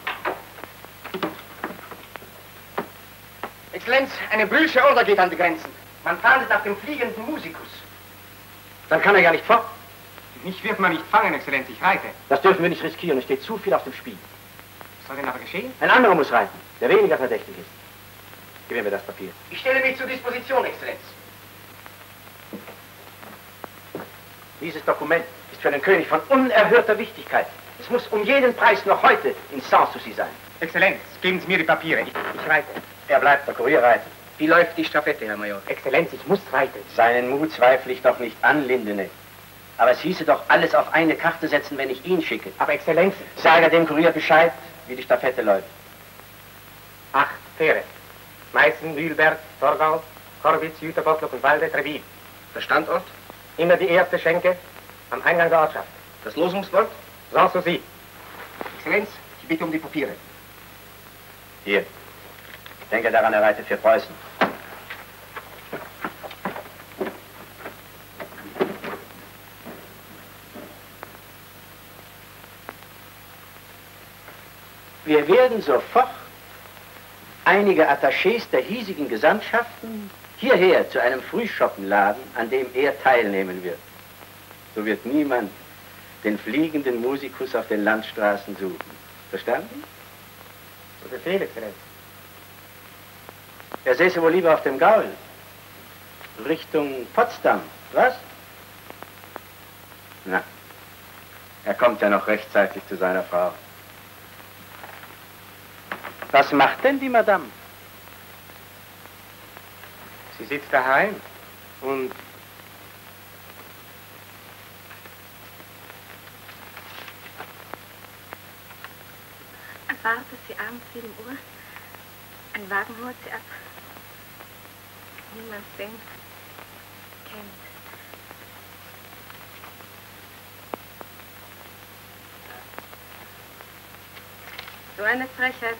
Exzellenz, eine Brühlsche Order geht an die Grenzen. Man fahndet nach dem fliegenden Musikus. Dann kann er ja nicht fort. Mich wird man nicht fangen, Exzellenz, ich reite. Das dürfen wir nicht riskieren, es steht zu viel auf dem Spiel. Was soll denn aber geschehen? Ein anderer muss reiten, der weniger verdächtig ist. Gib mir das Papier. Ich stelle mich zur Disposition, Exzellenz. Dieses Dokument ist für den König von unerhörter Wichtigkeit. Es muss um jeden Preis noch heute in Sanssouci sein. Exzellenz, geben Sie mir die Papiere. Ich reite. Er bleibt, der Kurier reitet. Wie läuft die Stafette, Herr Major? Exzellenz, ich muss reiten. Seinen Mut zweifle ich doch nicht an, Lindeneck. Aber es hieße doch alles auf eine Karte setzen, wenn ich ihn schicke. Aber Exzellenz... Sage dem Kurier Bescheid, wie die Stafette läuft. 8 Fähre. Meißen, Mühlberg, Torgau, Korwitz, Jüterbottloch und Walde, Treville. Der Standort? Immer die erste Schenke am Eingang der Ortschaft. Das Losungswort? Sanssouci. Exzellenz, ich bitte um die Papiere. Hier. Denke daran, er reitet für Preußen. Wir werden sofort einige Attachés der hiesigen Gesandtschaften hierher zu einem Frühschoppen laden, an dem er teilnehmen wird. So wird niemand den fliegenden Musikus auf den Landstraßen suchen. Verstanden? So Befehl, Exzellenz. Er säße wohl lieber auf dem Gaul. Richtung Potsdam, was? Na, er kommt ja noch rechtzeitig zu seiner Frau. Was macht denn die Madame? Sie sitzt daheim und erwartet sie abends 7 Uhr. Ein Wagen holt sie ab. Niemand den kennt. So eine Frechheit.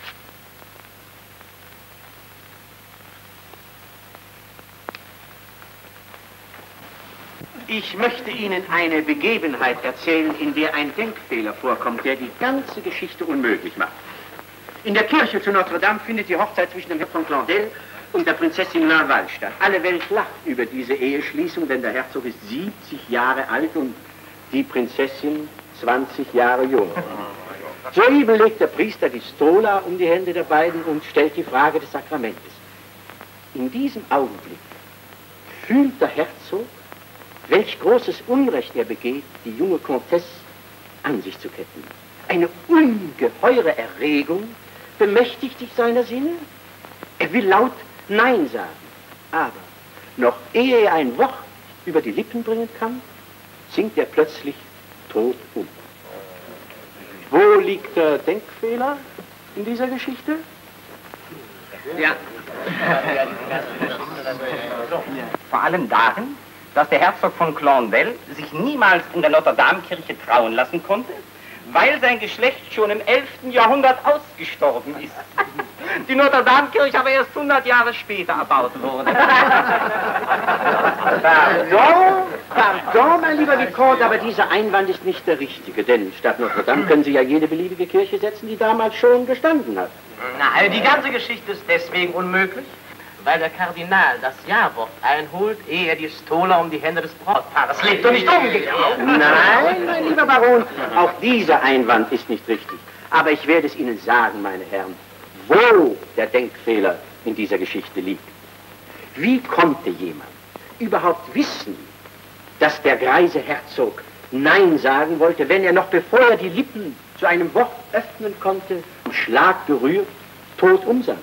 Ich möchte Ihnen eine Begebenheit erzählen, in der ein Denkfehler vorkommt, der die ganze Geschichte unmöglich macht. In der Kirche zu Notre Dame findet die Hochzeit zwischen dem Herzog von Clandel und der Prinzessin Laval statt. Alle Welt lacht über diese Eheschließung, denn der Herzog ist 70 Jahre alt und die Prinzessin 20 Jahre jung. Soeben legt der Priester die Stola um die Hände der beiden und stellt die Frage des Sakramentes. In diesem Augenblick fühlt der Herzog, welch großes Unrecht er begeht, die junge Comtesse an sich zu ketten. Eine ungeheure Erregung bemächtigt sich seiner Sinne. Er will laut Nein sagen, aber noch ehe er ein Wort über die Lippen bringen kann, sinkt er plötzlich tot um. Wo liegt der Denkfehler in dieser Geschichte? Ja. Vor allem darin, dass der Herzog von Clandel sich niemals in der Notre-Dame-Kirche trauen lassen konnte, weil sein Geschlecht schon im 11. Jahrhundert ausgestorben ist. Die Notre-Dame-Kirche aber erst 100 Jahre später erbaut wurde. Pardon, mein lieber Vicomte, aber dieser Einwand ist nicht der richtige, denn statt Notre-Dame können Sie ja jede beliebige Kirche setzen, die damals schon gestanden hat. Na, die ganze Geschichte ist deswegen unmöglich, weil der Kardinal das Ja-Wort einholt, ehe er die Stola um die Hände des Brautpaares legt und nicht umgekehrt. Nein, mein lieber Baron, auch dieser Einwand ist nicht richtig. Aber ich werde es Ihnen sagen, meine Herren, wo der Denkfehler in dieser Geschichte liegt. Wie konnte jemand überhaupt wissen, dass der greise Herzog Nein sagen wollte, wenn er noch bevor er die Lippen zu einem Wort öffnen konnte, vom Schlag gerührt, tot umsank?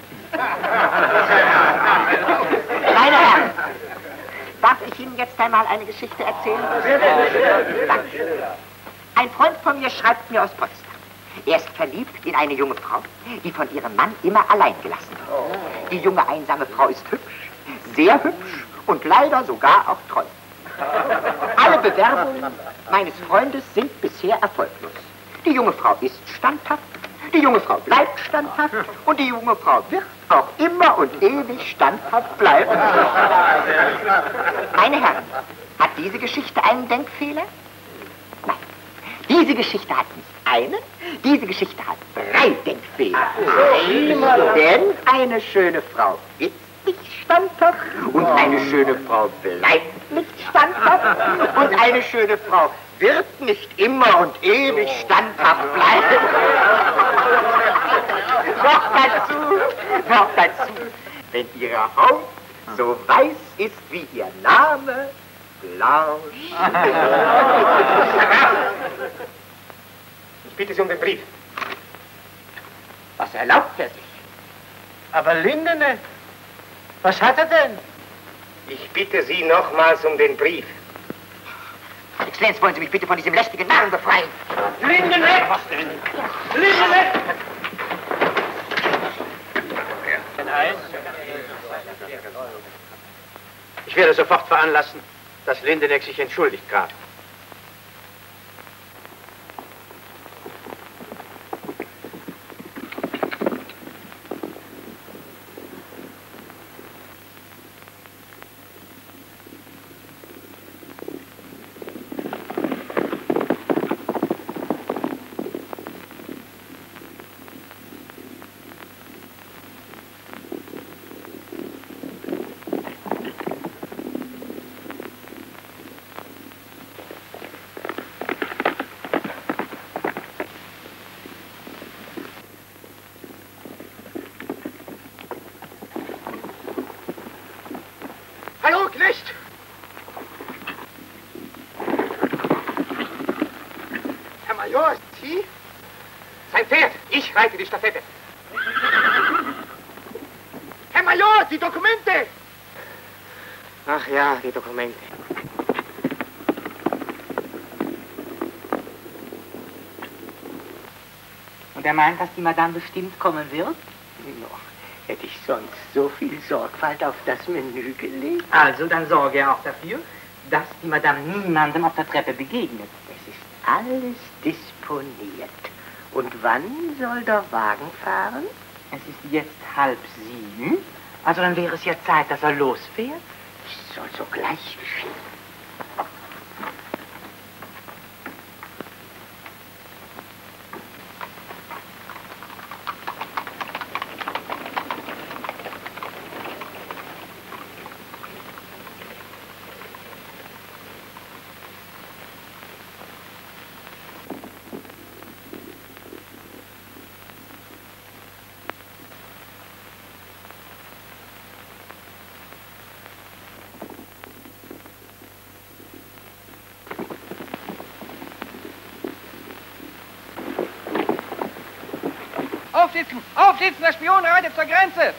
Meine Herren, darf ich Ihnen jetzt einmal eine Geschichte erzählen? Danke. Ein Freund von mir schreibt mir aus Potsdam. Er ist verliebt in eine junge Frau, die von ihrem Mann immer allein gelassen wird. Die junge, einsame Frau ist hübsch, sehr hübsch und leider sogar auch treu. Alle Bewerbungen meines Freundes sind bisher erfolglos. Die junge Frau ist standhaft, die junge Frau bleibt standhaft und die junge Frau wird auch immer und ewig standhaft bleiben. Meine Herren, hat diese Geschichte einen Denkfehler? Nein, diese Geschichte hat nicht einen, diese Geschichte hat 3 Denkfehler. Denn eine schöne Frau ist nicht standhaft und eine schöne Frau bleibt nicht standhaft und eine schöne Frau wird nicht immer und ewig standhaft bleiben. Noch dazu, wenn ihre Haut so weiß ist wie ihr Name, Blanche. Ich bitte Sie um den Brief. Was erlaubt er sich? Aber Lindene, was hat er denn? Ich bitte Sie nochmals um den Brief. Exzellenz, wollen Sie mich bitte von diesem lästigen Narren befreien? Lindene! Was denn? Lindene! Ich werde sofort veranlassen, dass Lindeneck sich entschuldigt, Graf. Hallo, Knecht! Herr Major, Sie? Sein Pferd, ich reite die Stafette. Herr Major, die Dokumente! Ach ja, die Dokumente. Und er meint, dass die Madame bestimmt kommen wird? No, hätte ich sonst so viel Sorgfalt auf das Menü gelegt? Also, dann sorge er auch dafür, dass die Madame niemandem auf der Treppe begegnet. Es ist alles disponiert. Und wann soll der Wagen fahren? Es ist jetzt 6:30. Also dann wäre es ja Zeit, dass er losfährt. Es soll sogleich geschehen. Aufsitzen! Aufsitzen! Der Spion reitet zur Grenze!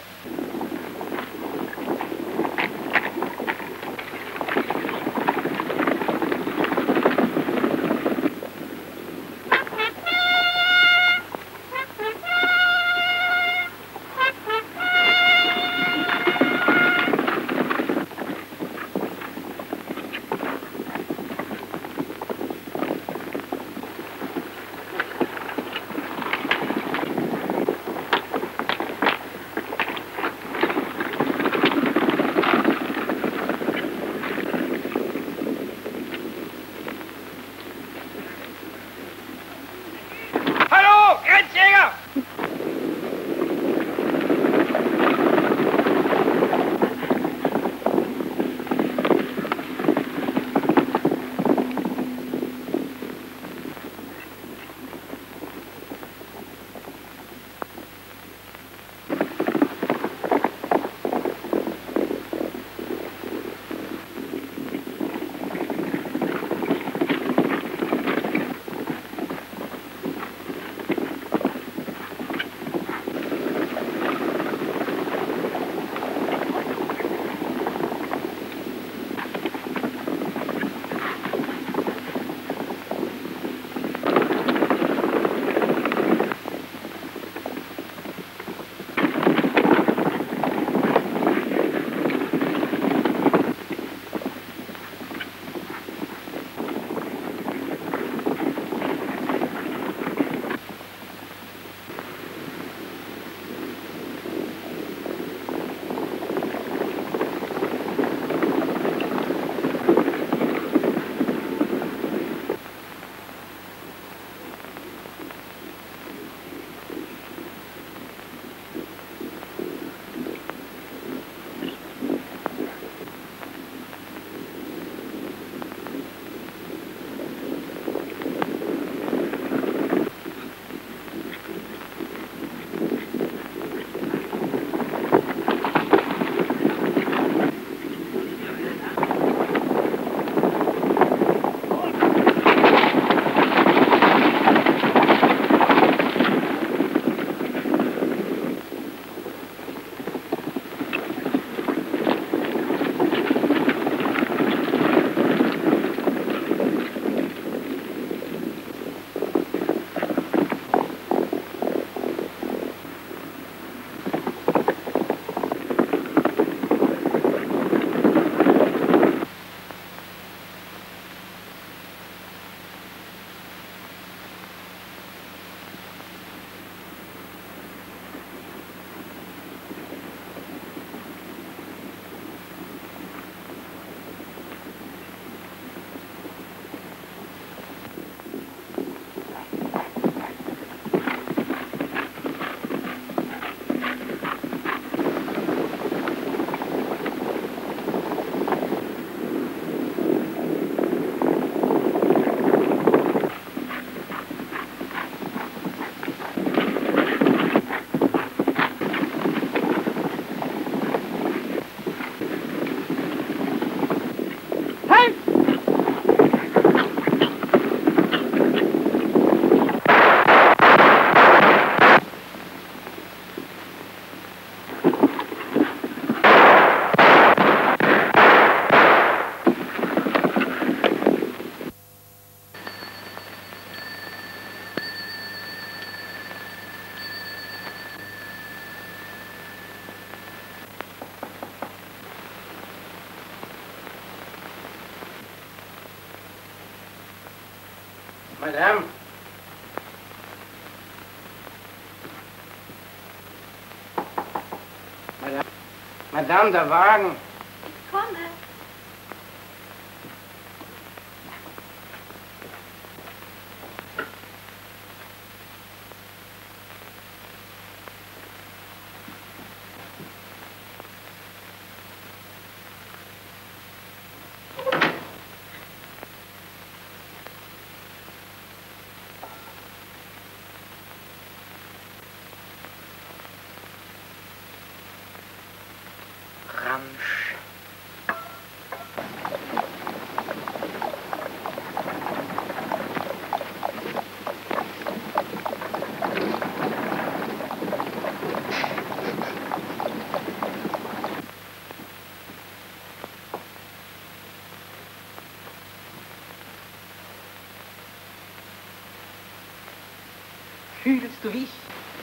Madame. Madame, der Wagen. Ich komme. Fühlst du mich?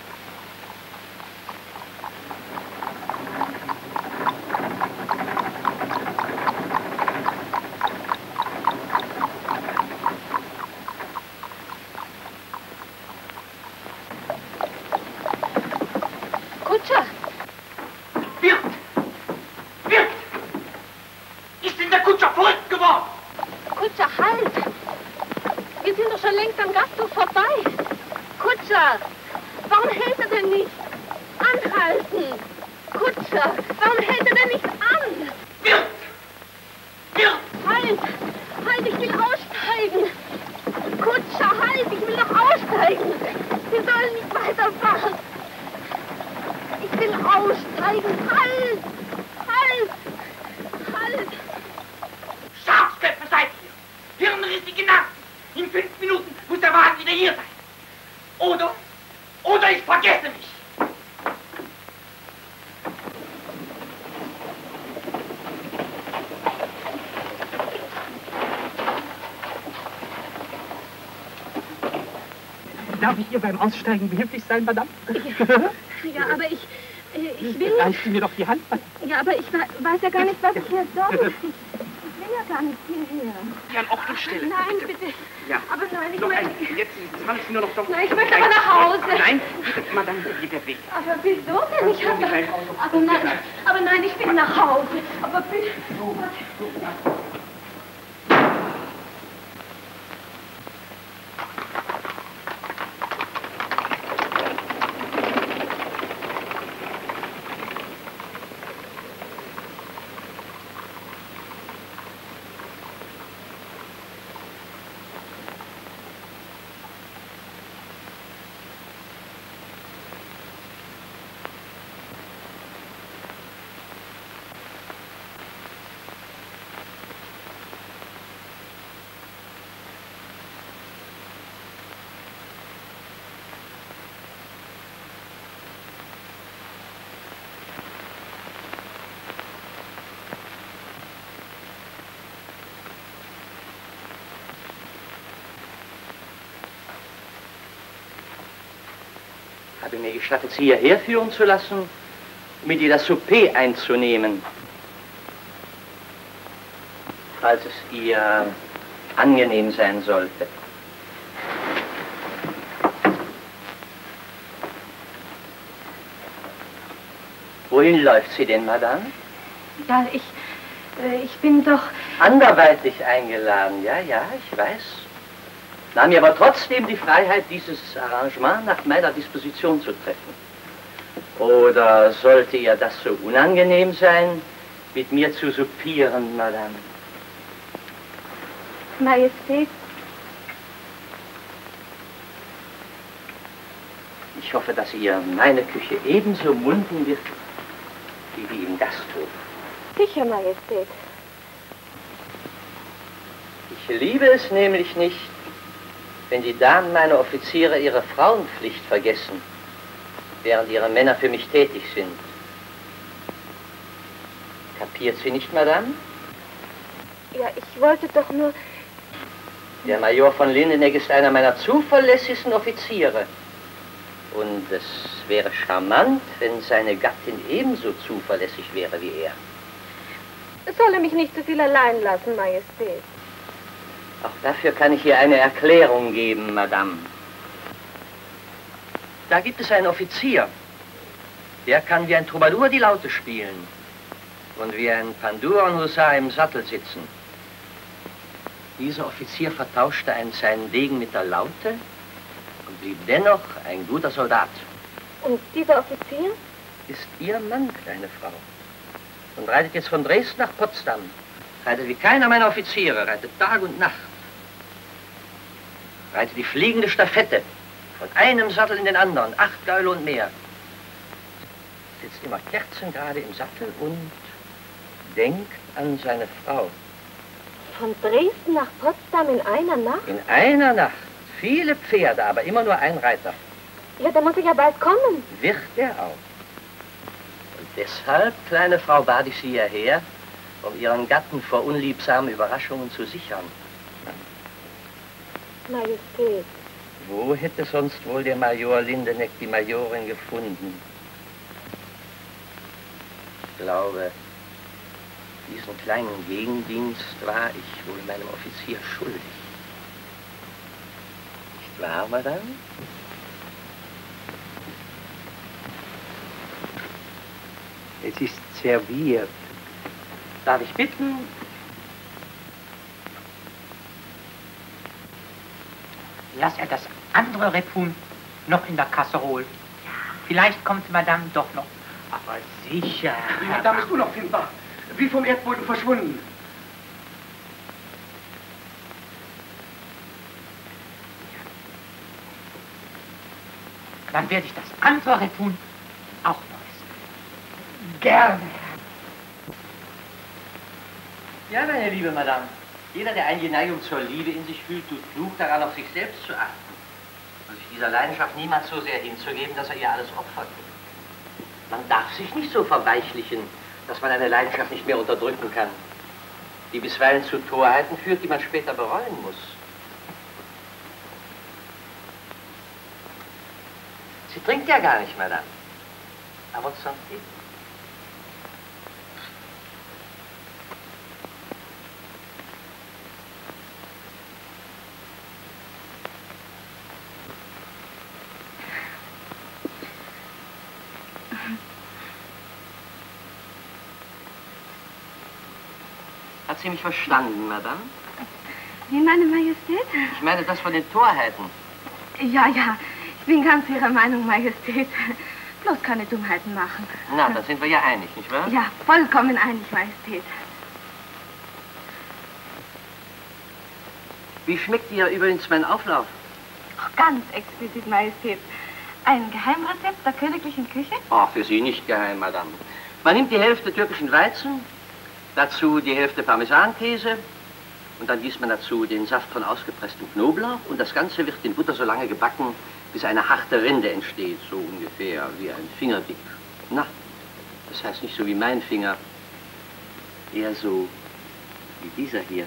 Kutscher! Wirt! Wirt! Ist denn der Kutscher verrückt geworden? Kutscher, halt! Wir sind doch schon längst am Gasthof vorbei. Kutscher, warum hält er denn nicht? Anhalten! Kutscher, warum hält er denn nicht an? Wirt! Wirt! Halt! Halt, ich will aussteigen! Kutscher, halt, ich will noch aussteigen! Wir sollen nicht weiterfahren! Ich will aussteigen! Halt! Halt! Halt! Schafsköpfe seid ihr! Hirnrissige Narren! In 5 Minuten muss der Wagen wieder hier sein! Oder ich vergesse mich! Darf ich ihr beim Aussteigen behilflich sein, Madame? Ja, aber ich will nicht. Reicht Sie mir doch die Hand, Madame. Ja, aber ich weiß ja gar nicht, was ich hier soll. Ich will ja gar nicht hierher. Ja, an Ort und Stelle. Nein, bitte. Ja. Aber nein, ich Noch möchte... Jetzt haben Sie nur noch doch... Nein, ich möchte aber nach Hause. Nein, bitte, Madame, geht der Weg. Aber wieso denn? Ich habe... Aber nein, ich will nach Hause. Aber bitte... Ich habe mir gestattet, Sie hierher führen zu lassen, mit ihr das Souper einzunehmen. Falls es ihr angenehm sein sollte. Wohin läuft sie denn, Madame? Ja, ich bin doch... Anderweitig eingeladen, ja, ich weiß. Nahm mir aber trotzdem die Freiheit, dieses Arrangement nach meiner Disposition zu treffen. Oder sollte ihr das so unangenehm sein, mit mir zu soupieren, Madame? Majestät. Ich hoffe, dass ihr meine Küche ebenso munden wird, wie die im Gasthof. Sicher, Majestät. Ich liebe es nämlich nicht, wenn die Damen meiner Offiziere ihre Frauenpflicht vergessen, während ihre Männer für mich tätig sind. Kapiert sie nicht, Madame? Ja, ich wollte doch nur... Der Major von Lindenegg ist einer meiner zuverlässigsten Offiziere. Und es wäre charmant, wenn seine Gattin ebenso zuverlässig wäre wie er. Es solle mich nicht zu viel allein lassen, Majestät. Auch dafür kann ich hier eine Erklärung geben, Madame. Da gibt es einen Offizier. Der kann wie ein Troubadour die Laute spielen und wie ein Pandurenhusar im Sattel sitzen. Dieser Offizier vertauschte seinen Degen mit der Laute und blieb dennoch ein guter Soldat. Und dieser Offizier? Ist Ihr Mann, kleine Frau. Und reitet jetzt von Dresden nach Potsdam. Reitet wie keiner meiner Offiziere, reitet Tag und Nacht. Reitet die fliegende Stafette. Von einem Sattel in den anderen, 8 Gäule und mehr. Sitzt immer kerzengerade im Sattel und denkt an seine Frau. Von Dresden nach Potsdam in einer Nacht? In einer Nacht. Viele Pferde, aber immer nur ein Reiter. Ja, da muss ich ja bald kommen. Wird er auch. Und deshalb, kleine Frau, bat ich Sie hierher, um Ihren Gatten vor unliebsamen Überraschungen zu sichern. Majestät. Wo hätte sonst wohl der Major Lindeneck die Majorin gefunden? Ich glaube, diesen kleinen Gegendienst war ich wohl meinem Offizier schuldig. Nicht wahr, Madame? Es ist serviert. Darf ich bitten? Lass er das andere Repun noch in der Kasserole. Vielleicht kommt Madame doch noch. Aber sicher. Madame ist unauffindbar. Wie vom Erdboden verschwunden. Dann werde ich das andere Repun auch noch wissen. Gerne. Ja, meine liebe Madame. Jeder, der eine Neigung zur Liebe in sich fühlt, tut klug daran, auf sich selbst zu achten. Und sich dieser Leidenschaft niemals so sehr hinzugeben, dass er ihr alles opfert. Man darf sich nicht so verweichlichen, dass man eine Leidenschaft nicht mehr unterdrücken kann, die bisweilen zu Torheiten führt, die man später bereuen muss. Sie trinkt ja gar nicht, Madame. Aber santé. Hat sie mich verstanden, Madame? Wie meine Majestät? Ich meine das von den Torheiten. Ja, ich bin ganz Ihrer Meinung, Majestät. Bloß keine Dummheiten machen. Na, da sind wir ja einig, nicht wahr? Ja, vollkommen einig, Majestät. Wie schmeckt dir übrigens mein Auflauf? Oh, ganz exquisit, Majestät. Ein Geheimrezept der königlichen Küche? Oh, für Sie nicht geheim, Madame. Man nimmt die Hälfte türkischen Weizen, dazu die Hälfte Parmesankäse und dann gießt man dazu den Saft von ausgepresstem Knoblauch und das Ganze wird in Butter so lange gebacken, bis eine harte Rinde entsteht, so ungefähr wie ein Finger dick. Na, das heißt nicht so wie mein Finger, eher so wie dieser hier.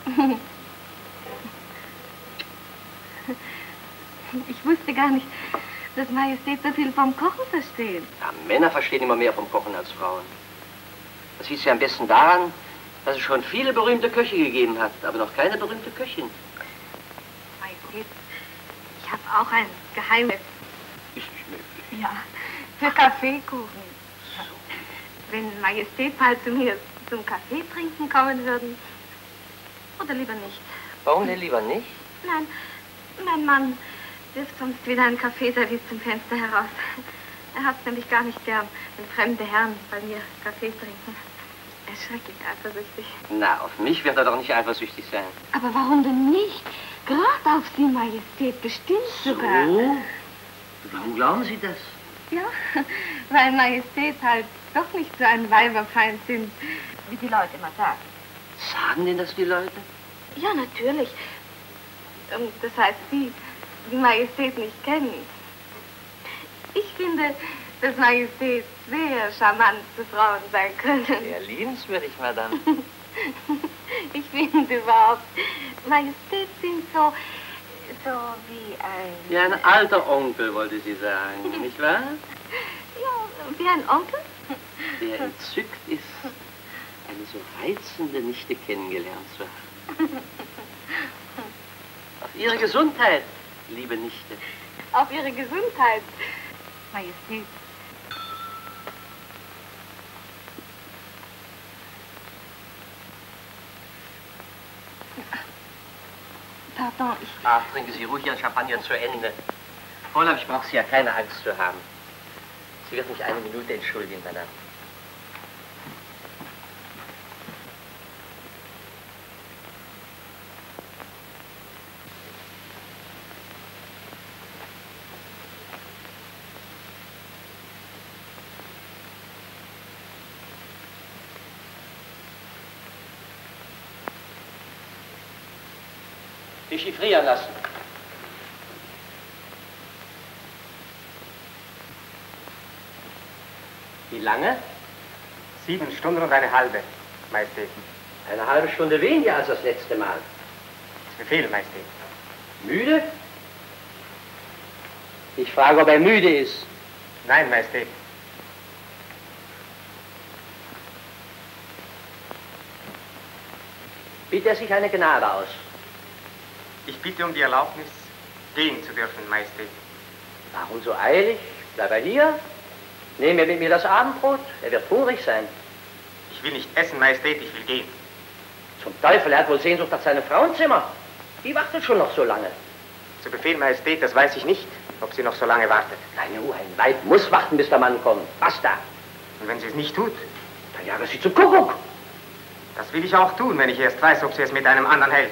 Ich wusste gar nicht, dass Majestät so viel vom Kochen versteht. Ja, Männer verstehen immer mehr vom Kochen als Frauen. Das sieht sie am besten daran, dass es schon viele berühmte Köche gegeben hat, aber noch keine berühmte Köchin. Majestät, ich habe auch ein Geheimnis. Ist nicht möglich. Ja, für Kaffeekuchen. Wenn Majestät mal zu mir zum Kaffee trinken kommen würden. Oder lieber nicht. Warum denn lieber nicht? Nein, mein Mann wirft sonst wieder ein Kaffeeservice zum Fenster heraus. Er hat es nämlich gar nicht gern, wenn fremde Herren bei mir Kaffee trinken. Er ist schrecklich eifersüchtig. Na, auf mich wird er doch nicht eifersüchtig sein. Aber warum denn nicht? Gerade auf Sie, Majestät, bestimmt sogar. So? Warum glauben Sie das? Ja, weil Majestät halt doch nicht so ein Weiberfeind sind, wie die Leute immer sagen. Sagen denn das die Leute? Ja, natürlich. Das heißt, Sie, die Majestät nicht kennen. Ich finde, dass Majestät sehr charmant zu Frauen sein können. Sehr liebenswürdig, Madame. Ich finde überhaupt, Majestät sind so wie ein... Wie ein alter Onkel, wollte sie sagen, nicht wahr? Ja, wie ein Onkel? Der entzückt ist, eine so reizende Nichte kennengelernt zu haben. Ihre Gesundheit, liebe Nichte. Auf Ihre Gesundheit, Majestät. Pardon, Ach, trinken Sie ruhig Ihren Champagner zu Ende. Fräulein, ich brauche Sie ja keine Angst zu haben. Sie wird mich eine Minute entschuldigen, Madame. Dechiffrieren lassen. Wie lange? 7 Stunden und eine halbe, Majestät. Eine halbe Stunde weniger als das letzte Mal. Befehl, Majestät. Müde? Ich frage, ob er müde ist. Nein, Majestät. Bietet er sich eine Gnade aus? Ich bitte um die Erlaubnis, gehen zu dürfen, Majestät. Warum so eilig? Bleib er hier. Nehmen wir mit mir das Abendbrot. Er wird hungrig sein. Ich will nicht essen, Majestät, ich will gehen. Zum Teufel, er hat wohl Sehnsucht nach seinem Frauenzimmer. Die wartet schon noch so lange. Zu Befehl, Majestät, das weiß ich nicht, ob sie noch so lange wartet. Keine Uhr, ein Weib muss warten, bis der Mann kommt. Basta. Und wenn sie es nicht tut? Dann jage sie zum Kuckuck. Das will ich auch tun, wenn ich erst weiß, ob sie es mit einem anderen hält.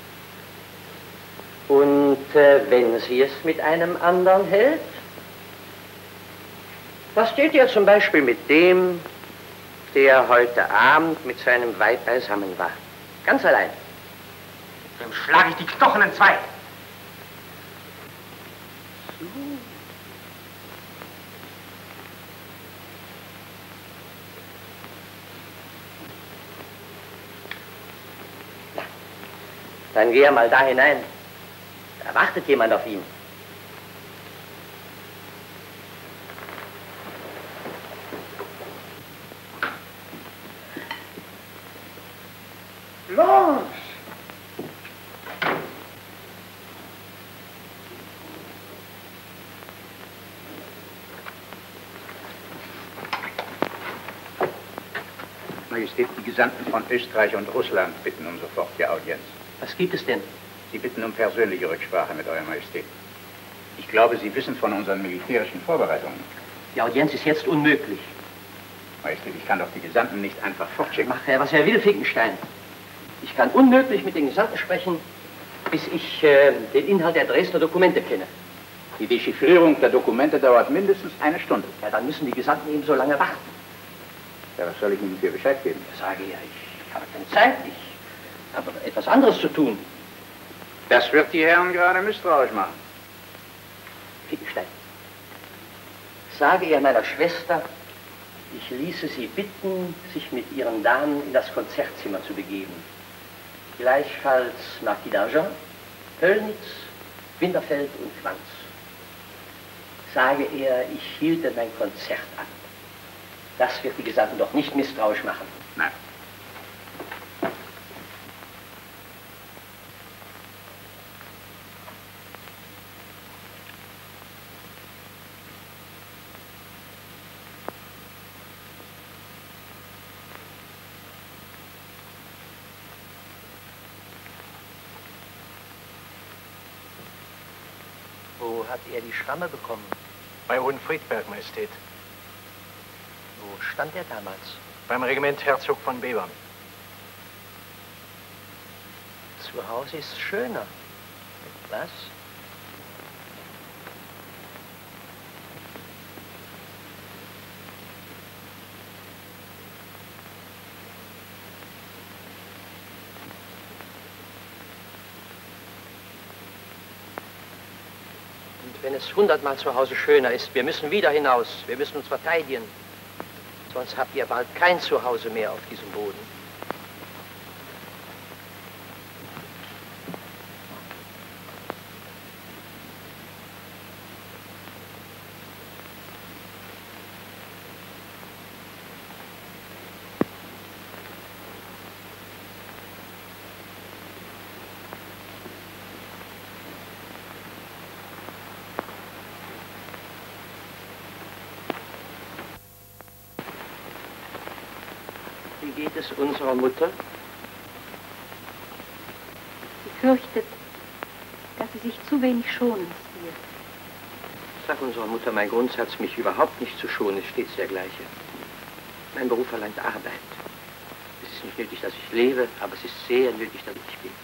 Und wenn sie es mit einem anderen hält? Was steht ihr zum Beispiel mit dem, der heute Abend mit seinem Weib beisammen war? Ganz allein. Dem schlage ich die Knochen entzwei. Dann geh er mal da hinein. Da wartet jemand auf ihn. Los! Majestät, die Gesandten von Österreich und Russland bitten um sofortige Audienz. Was gibt es denn? Sie bitten um persönliche Rücksprache mit Eurer Majestät. Ich glaube, Sie wissen von unseren militärischen Vorbereitungen. Die Audienz ist jetzt unmöglich. Majestät, ich kann doch die Gesandten nicht einfach fortschicken. Macht er, was er will, Finkenstein. Ich kann unmöglich mit den Gesandten sprechen, bis ich den Inhalt der Dresdner Dokumente kenne. Die Dechiffrierung der Dokumente dauert mindestens eine Stunde. Ja, dann müssen die Gesandten eben so lange warten. Ja, was soll ich Ihnen für Bescheid geben? Ich sage ja, ich habe keine Zeit, ich habe etwas anderes zu tun. Das wird die Herren gerade misstrauisch machen. Finkenstein, sage ihr meiner Schwester, ich ließe sie bitten, sich mit ihren Damen in das Konzertzimmer zu begeben. Gleichfalls Marquis d'Argent, Pöllnitz, Winterfeld und Quanz. Sage ihr, ich hielte mein Konzert an. Das wird die Gesandten doch nicht misstrauisch machen. Nein. Wo hat er die Schramme bekommen? Bei Hohenfriedberg, Majestät. Wo stand er damals? Beim Regiment Herzog von Bevern. Zu Hause ist schöner. Was? Und wenn es 100-mal zu Hause schöner ist, wir müssen wieder hinaus, wir müssen uns verteidigen. Sonst habt ihr bald kein Zuhause mehr auf diesem Boden. geht es unserer Mutter? Sie fürchtet, dass sie sich zu wenig schonen, Sire. Sag unserer Mutter, mein Grundsatz, mich überhaupt nicht zu schonen, ist stets der gleiche. Mein Beruf verlangt Arbeit. Es ist nicht nötig, dass ich lebe, aber es ist sehr nötig, dass ich bin.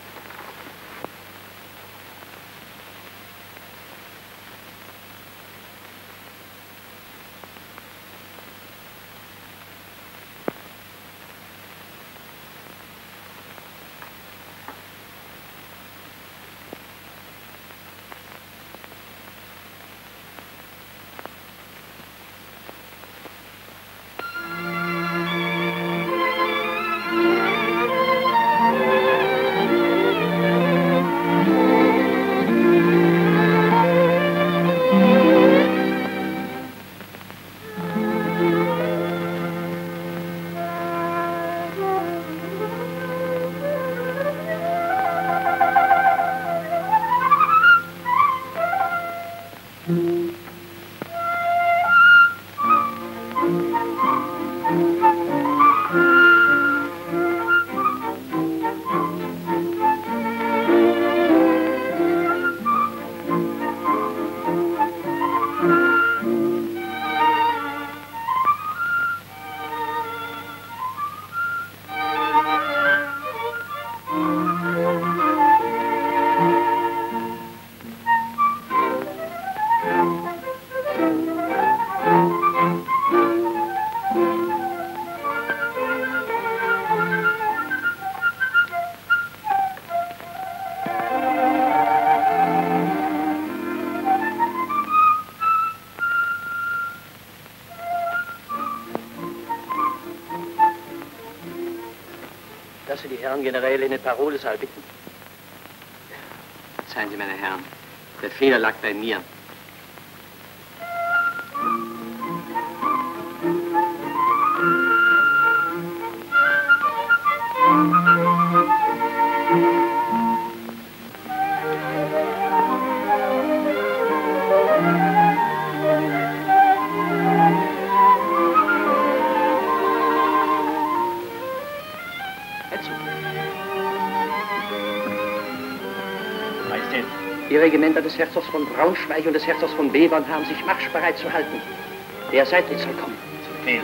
Lasse die Herren Generäle in den Parolesaal bitten. Verzeihen Sie, meine Herren, der Fehler lag bei mir. Die Regimenter des Herzogs von Braunschweig und des Herzogs von Bevern haben sich marschbereit zu halten. Der Seydlitz soll kommen. Zu Befehl.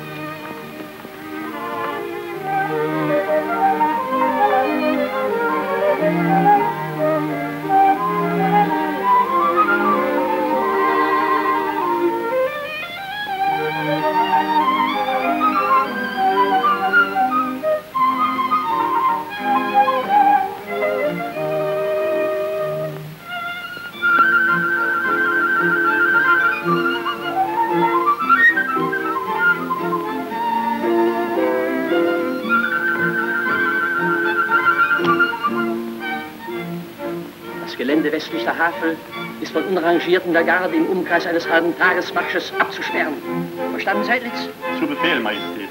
Westlich der Havel ist von Unrangierten der Garde im Umkreis eines halben Tagesmarsches abzusperren. Verstanden, Seydlitz? Zu Befehl, Majestät.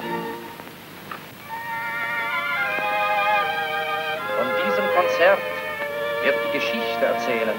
Von diesem Konzert wird die Geschichte erzählen.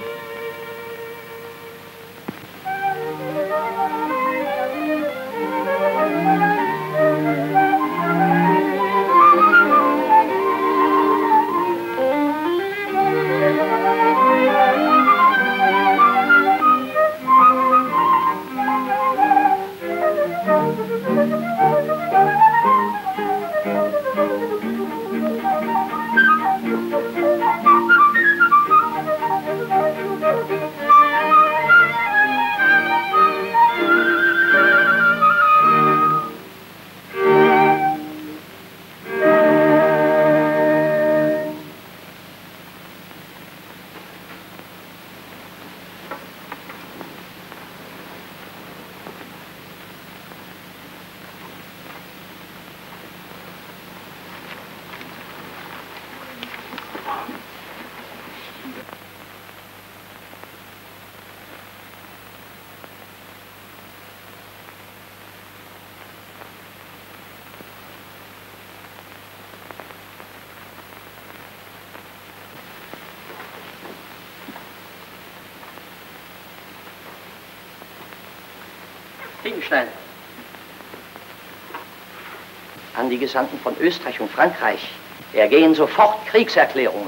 Hinkenstein. an die Gesandten von Österreich und Frankreich ergehen sofort Kriegserklärungen.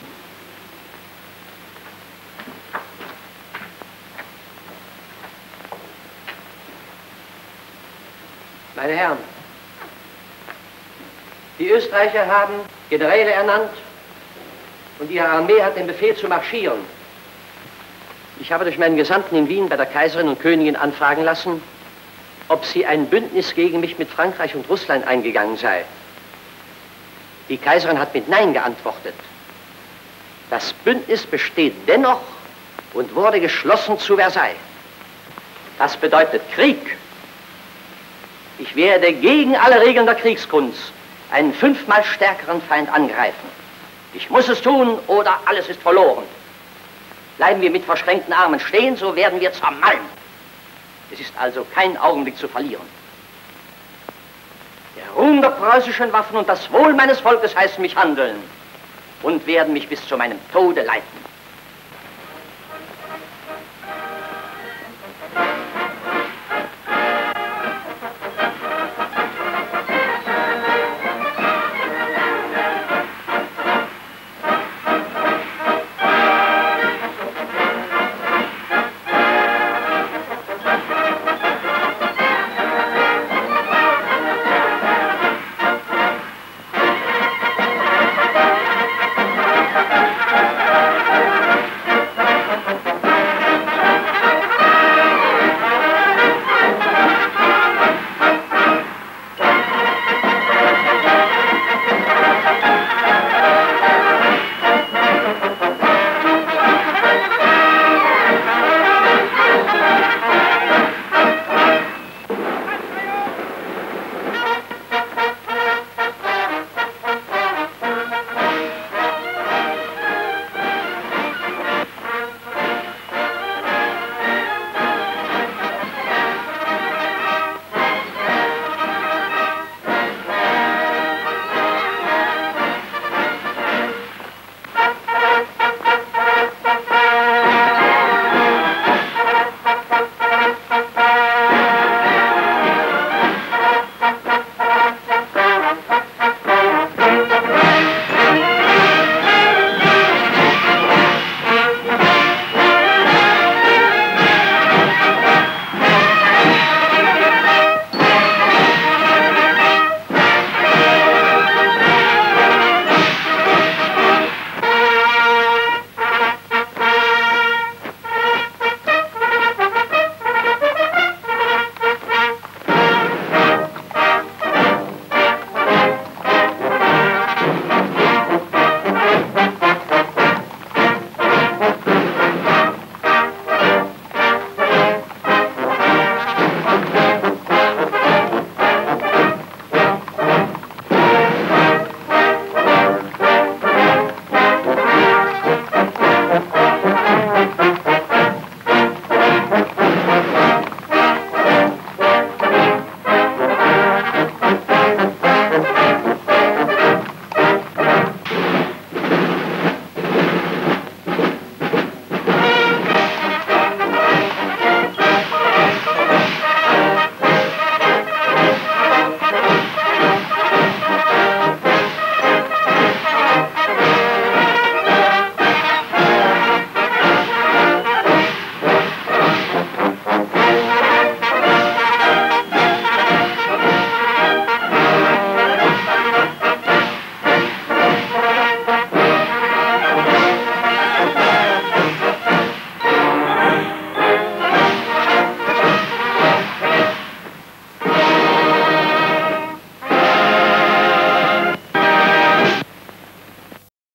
Meine Herren, die Österreicher haben Generäle ernannt und ihre Armee hat den Befehl zu marschieren. Ich habe durch meinen Gesandten in Wien bei der Kaiserin und Königin anfragen lassen, ob sie ein Bündnis gegen mich mit Frankreich und Russland eingegangen sei. Die Kaiserin hat mit Nein geantwortet. Das Bündnis besteht dennoch und wurde geschlossen zu Versailles. Das bedeutet Krieg. Ich werde gegen alle Regeln der Kriegskunst einen 5-mal stärkeren Feind angreifen. Ich muss es tun, oder alles ist verloren. Bleiben wir mit verschränkten Armen stehen, so werden wir zermalmen. Es ist also kein Augenblick zu verlieren. Der Ruhm der preußischen Waffen und das Wohl meines Volkes heißen mich handeln und werden mich bis zu meinem Tode leiten.